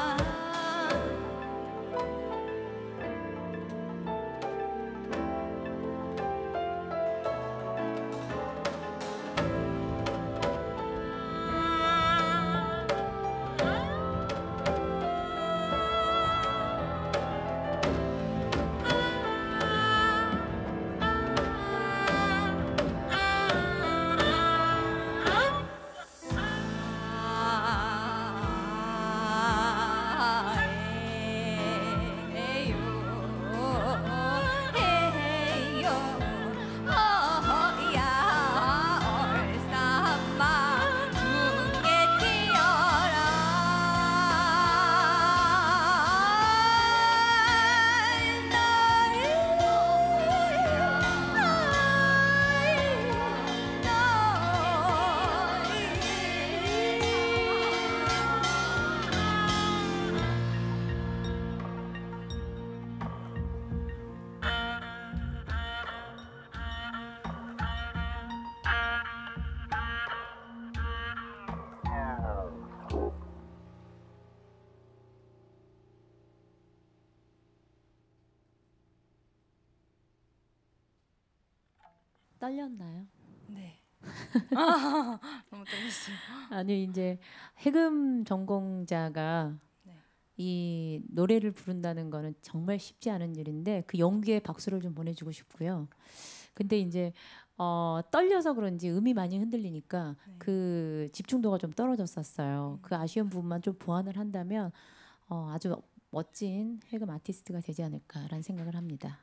떨렸나요? 네. 아, 너무 떨렸어요. 아니 이제 해금 전공자가 이 노래를 부른다는 거는 정말 쉽지 않은 일인데 그 용기에 박수를 좀 보내주고 싶고요. 근데 이제 어, 떨려서 그런지 음이 많이 흔들리니까 그 집중도가 좀 떨어졌었어요. 그 아쉬운 부분만 좀 보완을 한다면 어, 아주 멋진 해금 아티스트가 되지 않을까라는 생각을 합니다.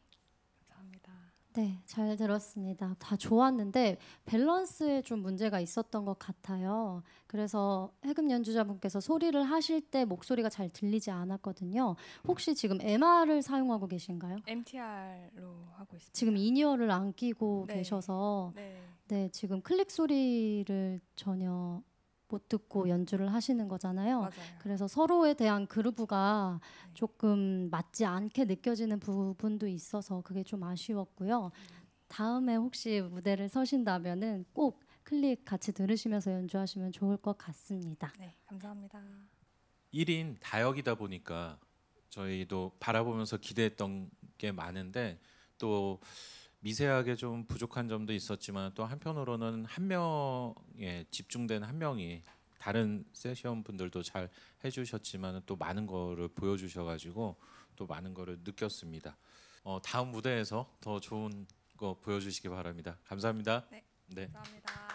네, 잘 들었습니다. 다 좋았는데 밸런스에 좀 문제가 있었던 것 같아요. 그래서 해금 연주자분께서 소리를 하실 때 목소리가 잘 들리지 않았거든요. 혹시 지금 엠알을 사용하고 계신가요? 엠티알로 하고 있습니다. 지금 인이어를 안 끼고 네. 계셔서 네. 네, 지금 클릭 소리를 전혀 못 듣고 연주를 하시는 거잖아요. 맞아요. 그래서 서로에 대한 그루브가 조금 맞지 않게 느껴지는 부분도 있어서 그게 좀 아쉬웠고요. 다음에 혹시 무대를 서신다면은 꼭 클릭 같이 들으시면서 연주하시면 좋을 것 같습니다. 네, 감사합니다. 일 인 다역이다 보니까 저희도 바라보면서 기대했던 게 많은데 또 미세하게 좀 부족한 점도 있었지만 또 한편으로는 한 명에 집중된 한 명이 다른 세션 분들도 잘 해주셨지만 또 많은 거를 보여주셔가지고 또 많은 거를 느꼈습니다. 어, 다음 무대에서 더 좋은 거 보여주시기 바랍니다. 감사합니다. 네, 네. 감사합니다.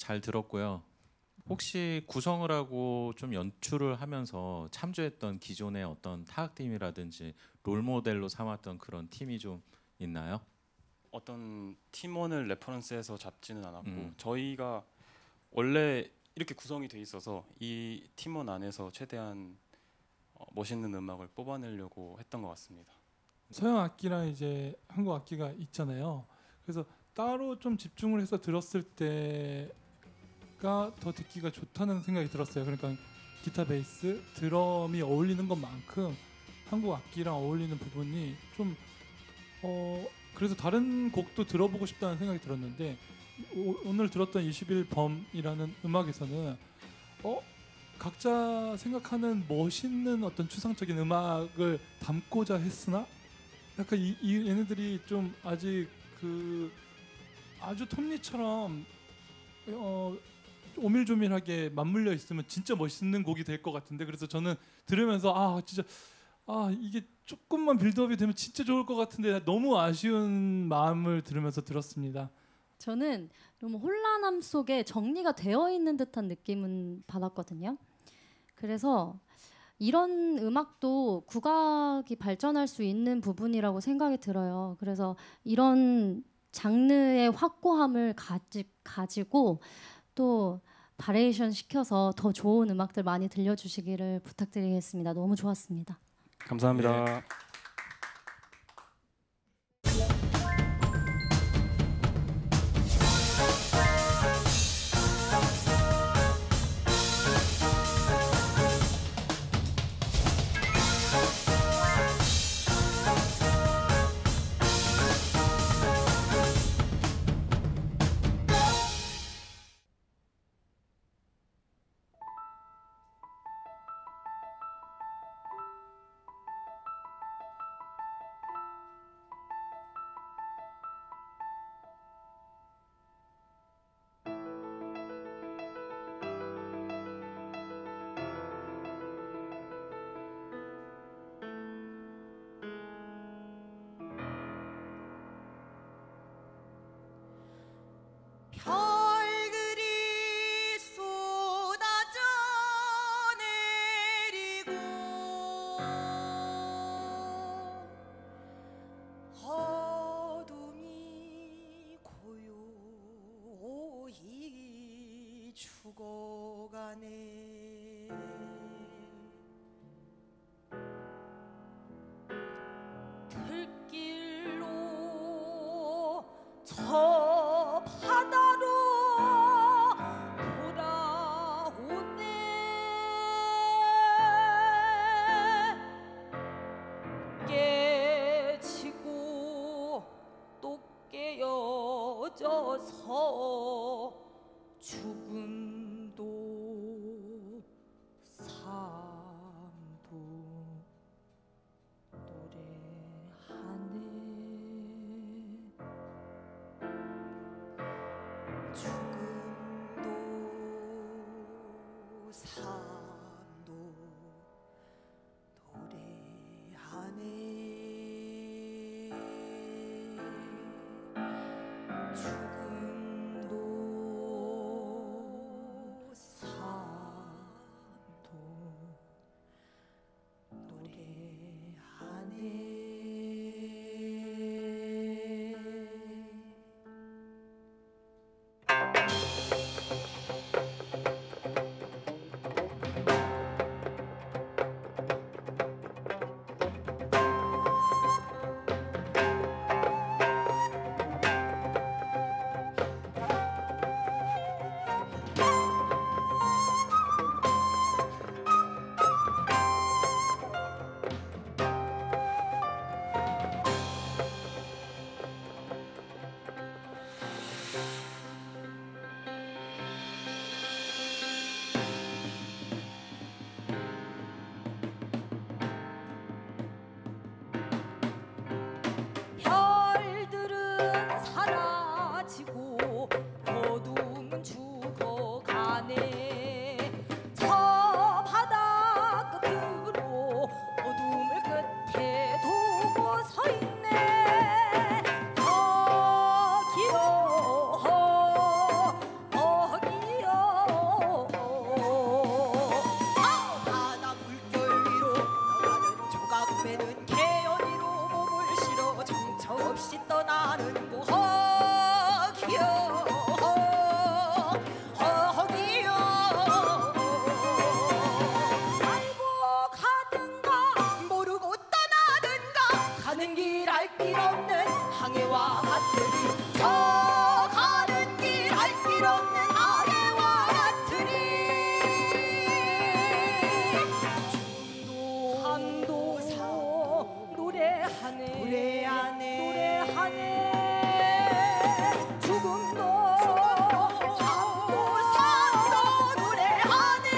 잘 들었고요. 혹시 구성을 하고 좀 연출을 하면서 참조했던 기존의 어떤 타악팀이라든지 롤모델로 삼았던 그런 팀이 좀 있나요? 어떤 팀원을 레퍼런스해서 잡지는 않았고 음. 저희가 원래 이렇게 구성이 돼 있어서 이 팀원 안에서 최대한 어, 멋있는 음악을 뽑아내려고 했던 것 같습니다. 서양 악기랑 이제 한국 악기가 있잖아요. 그래서 따로 좀 집중을 해서 들었을 때가 더 듣기가 좋다는 생각이 들었어요. 그러니까 기타, 베이스, 드럼이 어울리는 것만큼 한국 악기랑 어울리는 부분이 좀 어, 그래서 다른 곡도 들어보고 싶다는 생각이 들었는데 오, 오늘 들었던 이십일 범이라는 음악에서는 어 각자 생각하는 멋있는 어떤 추상적인 음악을 담고자 했으나 약간 이, 이 얘네들이 좀 아직 그 아주 톱니처럼 어, 오밀조밀하게 맞물려 있으면 진짜 멋있는 곡이 될 것 같은데 그래서 저는 들으면서 아 진짜 아 이게 조금만 빌드업이 되면 진짜 좋을 것 같은데 너무 아쉬운 마음을 들으면서 들었습니다. 저는 너무 혼란함 속에 정리가 되어 있는 듯한 느낌은 받았거든요. 그래서 이런 음악도 국악이 발전할 수 있는 부분이라고 생각이 들어요. 그래서 이런 장르의 확고함을 가지, 가지고 또 바리에이션 시켜서 더 좋은 음악들 많이 들려주시기를 부탁드리겠습니다. 너무 좋았습니다. 감사합니다. 네. 별들이 쏟아져 내리고 어둠이 고요히 죽어가네. 들길로 저 바다로 돌아오네. 깨지고 또 깨어져서 죽음도 삶도 노래하네. 죽음도 삶도 노래하네. 죽음도 삶도 노래하네. 나는 뭐하기요 허기요 알고 가든가 모르고 떠나든가 가는 길 알 길 없는 항해와 같으니 저 가는 길 알 길 없는 아래와 같으니 중도 삼도 사 노래하네 노래하네 노래하네 죽음도 삼도 삼도 노래하네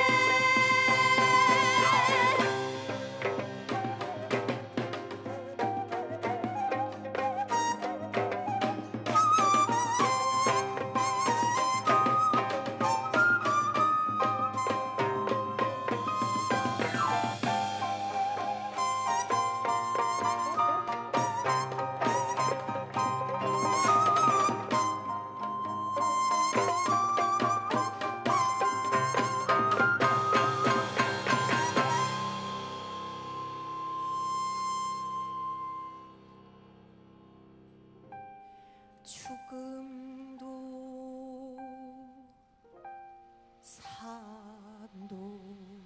죽음도 삶도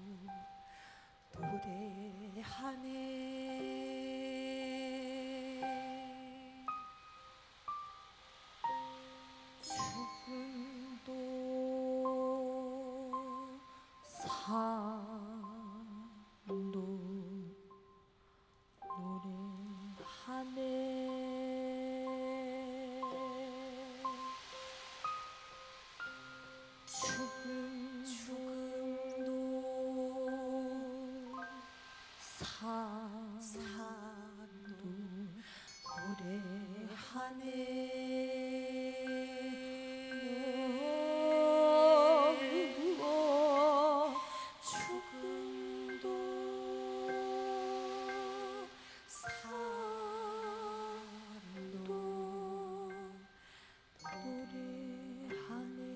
노래하네 죽음도 삶도 노래하네 죽음 죽음도 사 산도 노래하네 죽음도 산도 노래하네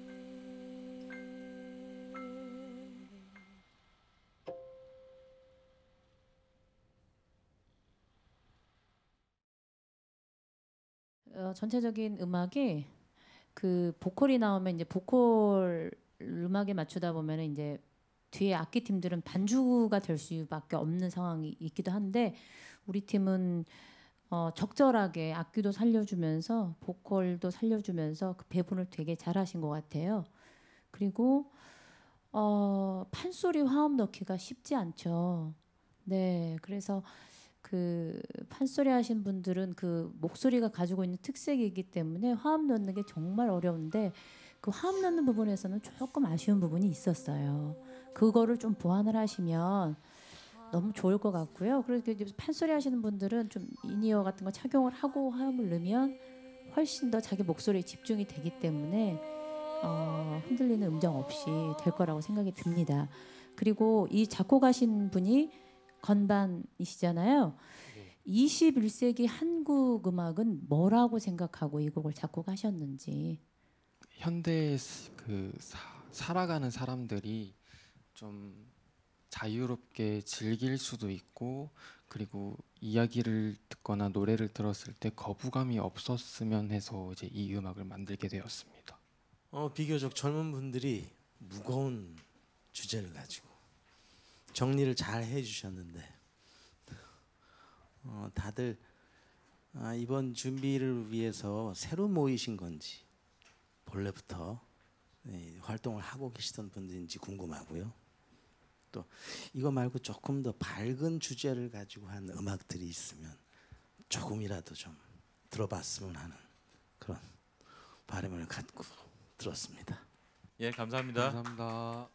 어, 전체적인 음악이 그 보컬이 나오면 이제 보컬 음악에 맞추다 보면 이제 뒤에 악기 팀들은 반주가 될 수밖에 없는 상황이 있기도 한데 우리 팀은 어, 적절하게 악기도 살려주면서 보컬도 살려주면서 그 배분을 되게 잘하신 것 같아요. 그리고 어, 판소리 화음 넣기가 쉽지 않죠. 네, 그래서 그 판소리 하신 분들은 그 목소리가 가지고 있는 특색이기 때문에 화음 넣는 게 정말 어려운데 그 화음 넣는 부분에서는 조금 아쉬운 부분이 있었어요. 그거를 좀 보완을 하시면 너무 좋을 것 같고요. 그래서 판소리 하시는 분들은 좀 인이어 같은 거 착용을 하고 화음을 넣으면 훨씬 더 자기 목소리에 집중이 되기 때문에 어, 흔들리는 음정 없이 될 거라고 생각이 듭니다. 그리고 이 작곡하신 분이 건반이시잖아요. 이십일 세기 한국 음악은 뭐라고 생각하고 이 곡을 작곡하셨는지. 현대에 그 사, 살아가는 사람들이 좀 자유롭게 즐길 수도 있고 그리고 이야기를 듣거나 노래를 들었을 때 거부감이 없었으면 해서 이제 이 음악을 만들게 되었습니다. 어, 비교적 젊은 분들이 무거운 주제를 가지고 정리를 잘 해주셨는데 어, 다들 아, 이번 준비를 위해서 새로 모이신 건지 본래부터 네, 활동을 하고 계시던 분들인지 궁금하고요. 또 이거 말고 조금 더 밝은 주제를 가지고 한 음악들이 있으면 조금이라도 좀 들어봤으면 하는 그런 바람을 갖고 들었습니다. 예, 감사합니다. 감사합니다.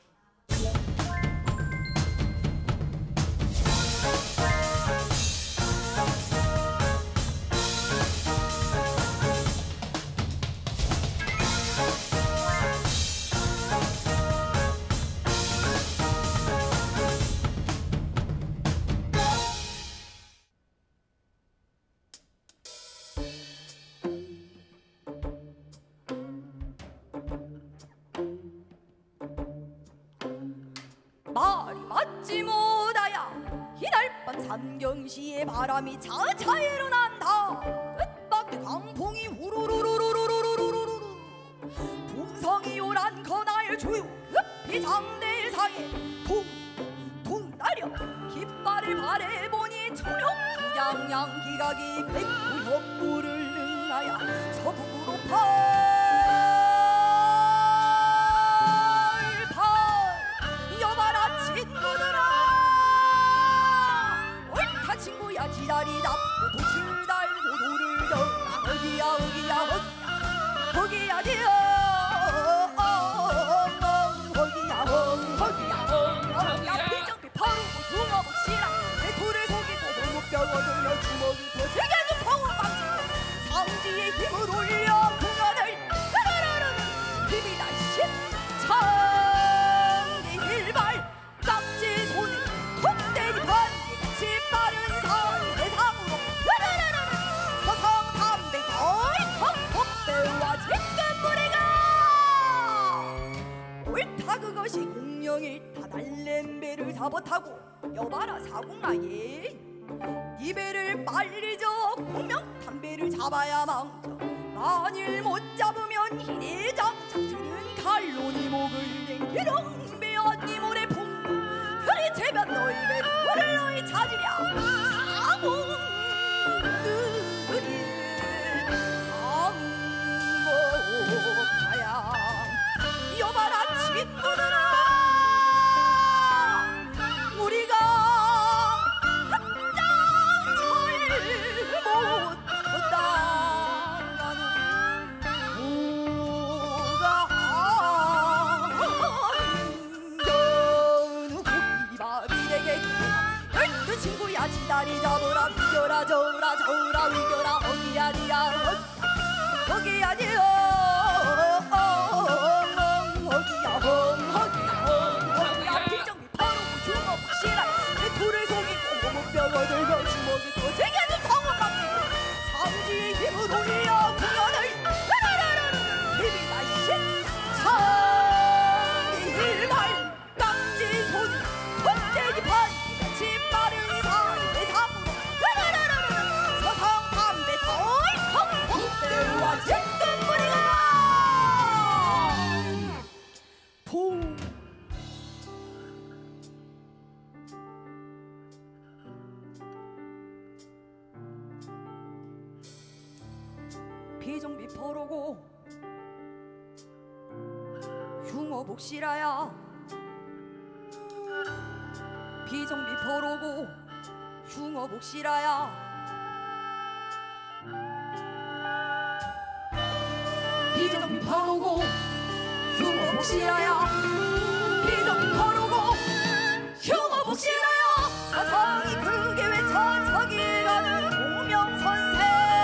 말이 맞지 못하야 이날 밤 삼경시에 바람이 차차이로 난다 동양 기각이 백구 현무를 능하여 서북으로 팔팔 여봐라 친구들아 옳다 친구야 지다리 잡고 도출 달고 노를 져라 허기야 허기야 허기야 허기야 디어 허기야 헝 허기야 헝 허기야 비정비 퍼르고 흉어복시라 내 돌을 속이고 목뼈 얻으려 주먹을 터지게도 통화방지 상지의 힘을 올려 공연을 흐르르르 힘이 다시 창기 일발 깍지 손을 톱대기 반기같이 빠른 산 대상으로 흐르르르 서성 담배 거의 컵컵배와 지금 우리가 옳다 그것이 공명일타 달렘배를 사버타고 여봐라 사공아예 이 배를 빨리 저 공명 담배를 잡아야 망쳐 만일 못 잡으면 희대 장착 드는 칼로 니 목을 냉기렁 베어 니 모래 풍부 그리 제면 너희 배를 너희 찾으랴 사공들이 항모파야 여봐라 친구들아 우리가 한장 잘못한다가는 우가 한겨누 고기밥이래게 열두 친구야 지다리 잡으라 위겨라 저라 저라 위겨라 허기야 니야 허기야 니어 허기야 헝 허기야 헝 허기야 비정비 퍼르고 주먹 확실한 내 돌을 속이고 목뼈 얻으며 주먹이 터지게도 통화방지 상지의 힘을 올려 공연을 흐르르르 힘이 다시 창기 일발 깍지 손 톱대기 반기같이 빠른 산의 상으로 흐르르르 서성 담배 덜컥 헛대와 지금 우리가 보 비정비 퍼르고 흉어복시라야 비정비 퍼르고 흉어복시라야 비정비 퍼르고 흉어복시라야 비정비 퍼르고 흉어복시라야 사상이 크게 외쳐 저기 가는 공명선생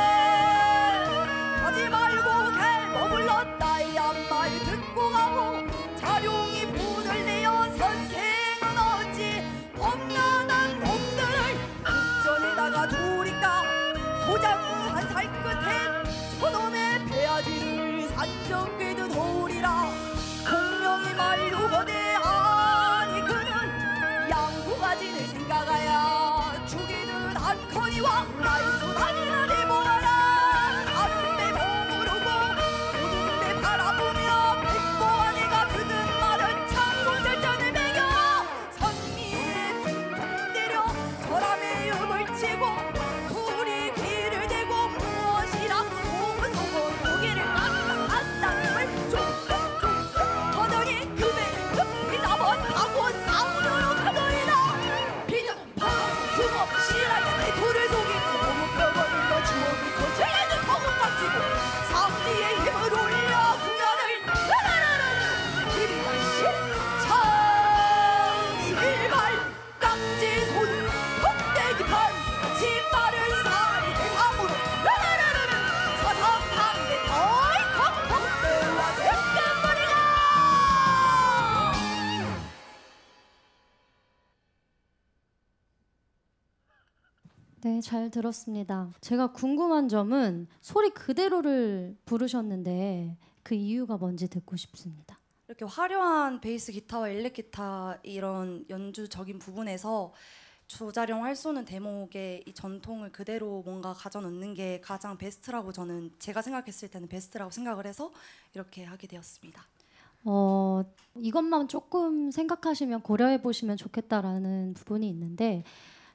하지 말고 개 먹을렀다 이 한 말 듣고 가고 자룡이 분을 내어 선생은 어찌 범나난 놈들을 옥전에다가 두리까 소장 한 살 끝에 저놈의 배아지를 산적 꿰듯 오리라 공명이 말로 거대하니 그는 양구가진을 생각하야 죽이듯 않거니와 나이소 당연하니 뭐하라 다른 배 머무르고 모든 배 바라보며 백보와 내가 그든 말은 창고 절전을 매겨 선미에 퉁퉁 때려 저람의 음을 치고 둘이 귀를 대고 무엇이라고 속은 속은 고개를 깎아 한다음을 쫑쫑쫑 하더니 그 배를 급히 나버타고 싸우려고 하더이다 비정 펑 흉없시라야 내 돌을 속이고 목뼈 걸려 주먹이 터지게도 터무박지고 상지의 힘을 올려 공연을 흐르르르 힘이 다시 창이 일발 깍지 손 톱대기 반같이 빠른 살이 대상으로 흐르르르르 서성 담배 덜컥 턱대와 득금머리가 네, 잘 들었습니다. 제가 궁금한 점은 소리 그대로를 부르셨는데 그 이유가 뭔지 듣고 싶습니다. 이렇게 화려한 베이스 기타와 일렉 기타 이런 연주적인 부분에서 조자룡 활쏘는 대목의 이 전통을 그대로 뭔가 가져놓는 게 가장 베스트라고 저는 제가 생각했을 때는 베스트라고 생각을 해서 이렇게 하게 되었습니다. 어, 이것만 조금 생각하시면 고려해 보시면 좋겠다라는 부분이 있는데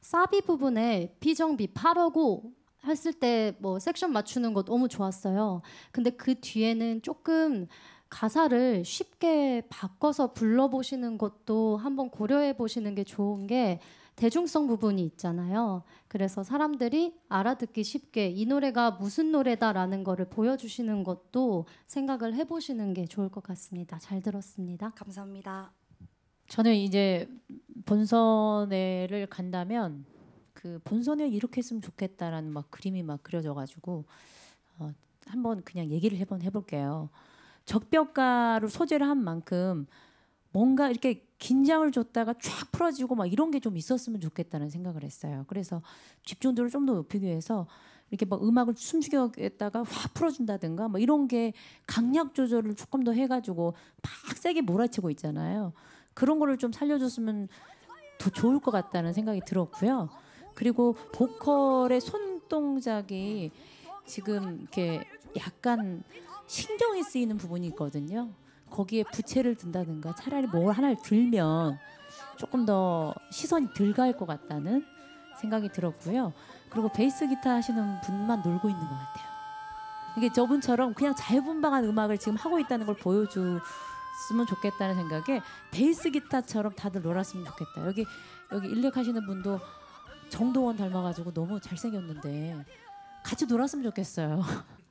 사비 부분에 비정비 팔하고 했을 때 뭐 섹션 맞추는 거 너무 좋았어요. 근데 그 뒤에는 조금 가사를 쉽게 바꿔서 불러보시는 것도 한번 고려해 보시는 게 좋은 게 대중성 부분이 있잖아요. 그래서 사람들이 알아듣기 쉽게 이 노래가 무슨 노래다라는 거를 보여주시는 것도 생각을 해보시는 게 좋을 것 같습니다. 잘 들었습니다. 감사합니다. 저는 이제 본선회를 간다면 그 본선회 이렇게 했으면 좋겠다라는 막 그림이 막 그려져가지고 어, 한번 그냥 얘기를 해본 해볼게요. 적벽가로 소재를 한 만큼 뭔가 이렇게 긴장을 줬다가 쫙 풀어지고 막 이런 게 좀 있었으면 좋겠다는 생각을 했어요. 그래서 집중도를 좀 더 높이기 위해서 이렇게 막 음악을 숨죽였다가 확 풀어준다든가 뭐 이런 게 강약 조절을 조금 더 해가지고 막 세게 몰아치고 있잖아요. 그런 거를 좀 살려줬으면 더 좋을 것 같다는 생각이 들었고요. 그리고 보컬의 손 동작이 지금 이렇게 약간 신경이 쓰이는 부분이 있거든요. 거기에 부채를 든다든가 차라리 뭘 하나를 들면 조금 더 시선이 덜 갈 것 같다는 생각이 들었고요. 그리고 베이스 기타 하시는 분만 놀고 있는 것 같아요. 이게 저분처럼 그냥 자유분방한 음악을 지금 하고 있다는 걸 보여줬으면 좋겠다는 생각에 베이스 기타처럼 다들 놀았으면 좋겠다. 여기 여기 일렉 하시는 분도 정동원 닮아가지고 너무 잘생겼는데 같이 놀았으면 좋겠어요.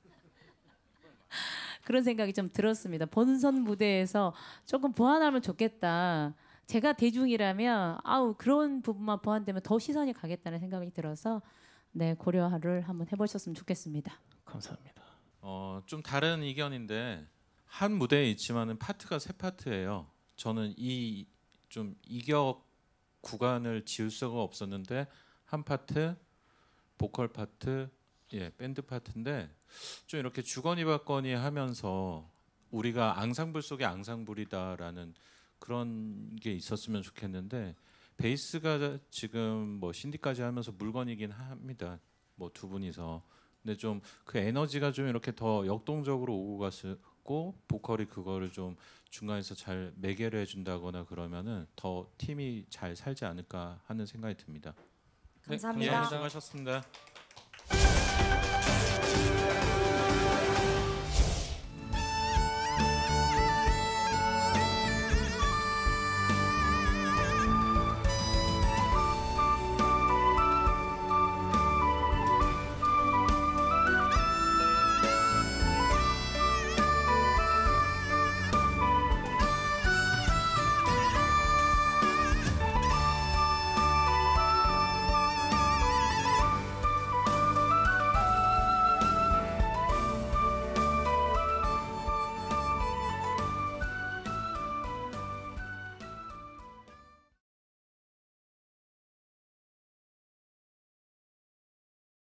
그런 생각이 좀 들었습니다. 본선 무대에서 조금 보완하면 좋겠다. 제가 대중이라면 아우 그런 부분만 보완되면 더 시선이 가겠다는 생각이 들어서 네 고려를 한번 해보셨으면 좋겠습니다. 감사합니다. 어, 좀 다른 의견인데 한 무대에 있지만은 파트가 세 파트예요. 저는 이 좀 이격 구간을 지울 수가 없었는데 한 파트, 보컬 파트, 예, 밴드 파트인데 좀 이렇게 주거니 받거니 하면서 우리가 앙상블 속의 앙상블이다라는 그런 게 있었으면 좋겠는데 베이스가 지금 뭐 신디까지 하면서 물건이긴 합니다. 뭐 두 분이서. 근데 좀 그 에너지가 좀 이렇게 더 역동적으로 오고 갔고 보컬이 그거를 좀 중간에서 잘 매개를 해준다거나 그러면은 더 팀이 잘 살지 않을까 하는 생각이 듭니다. 감사합니다. 네, 수고하셨습니다.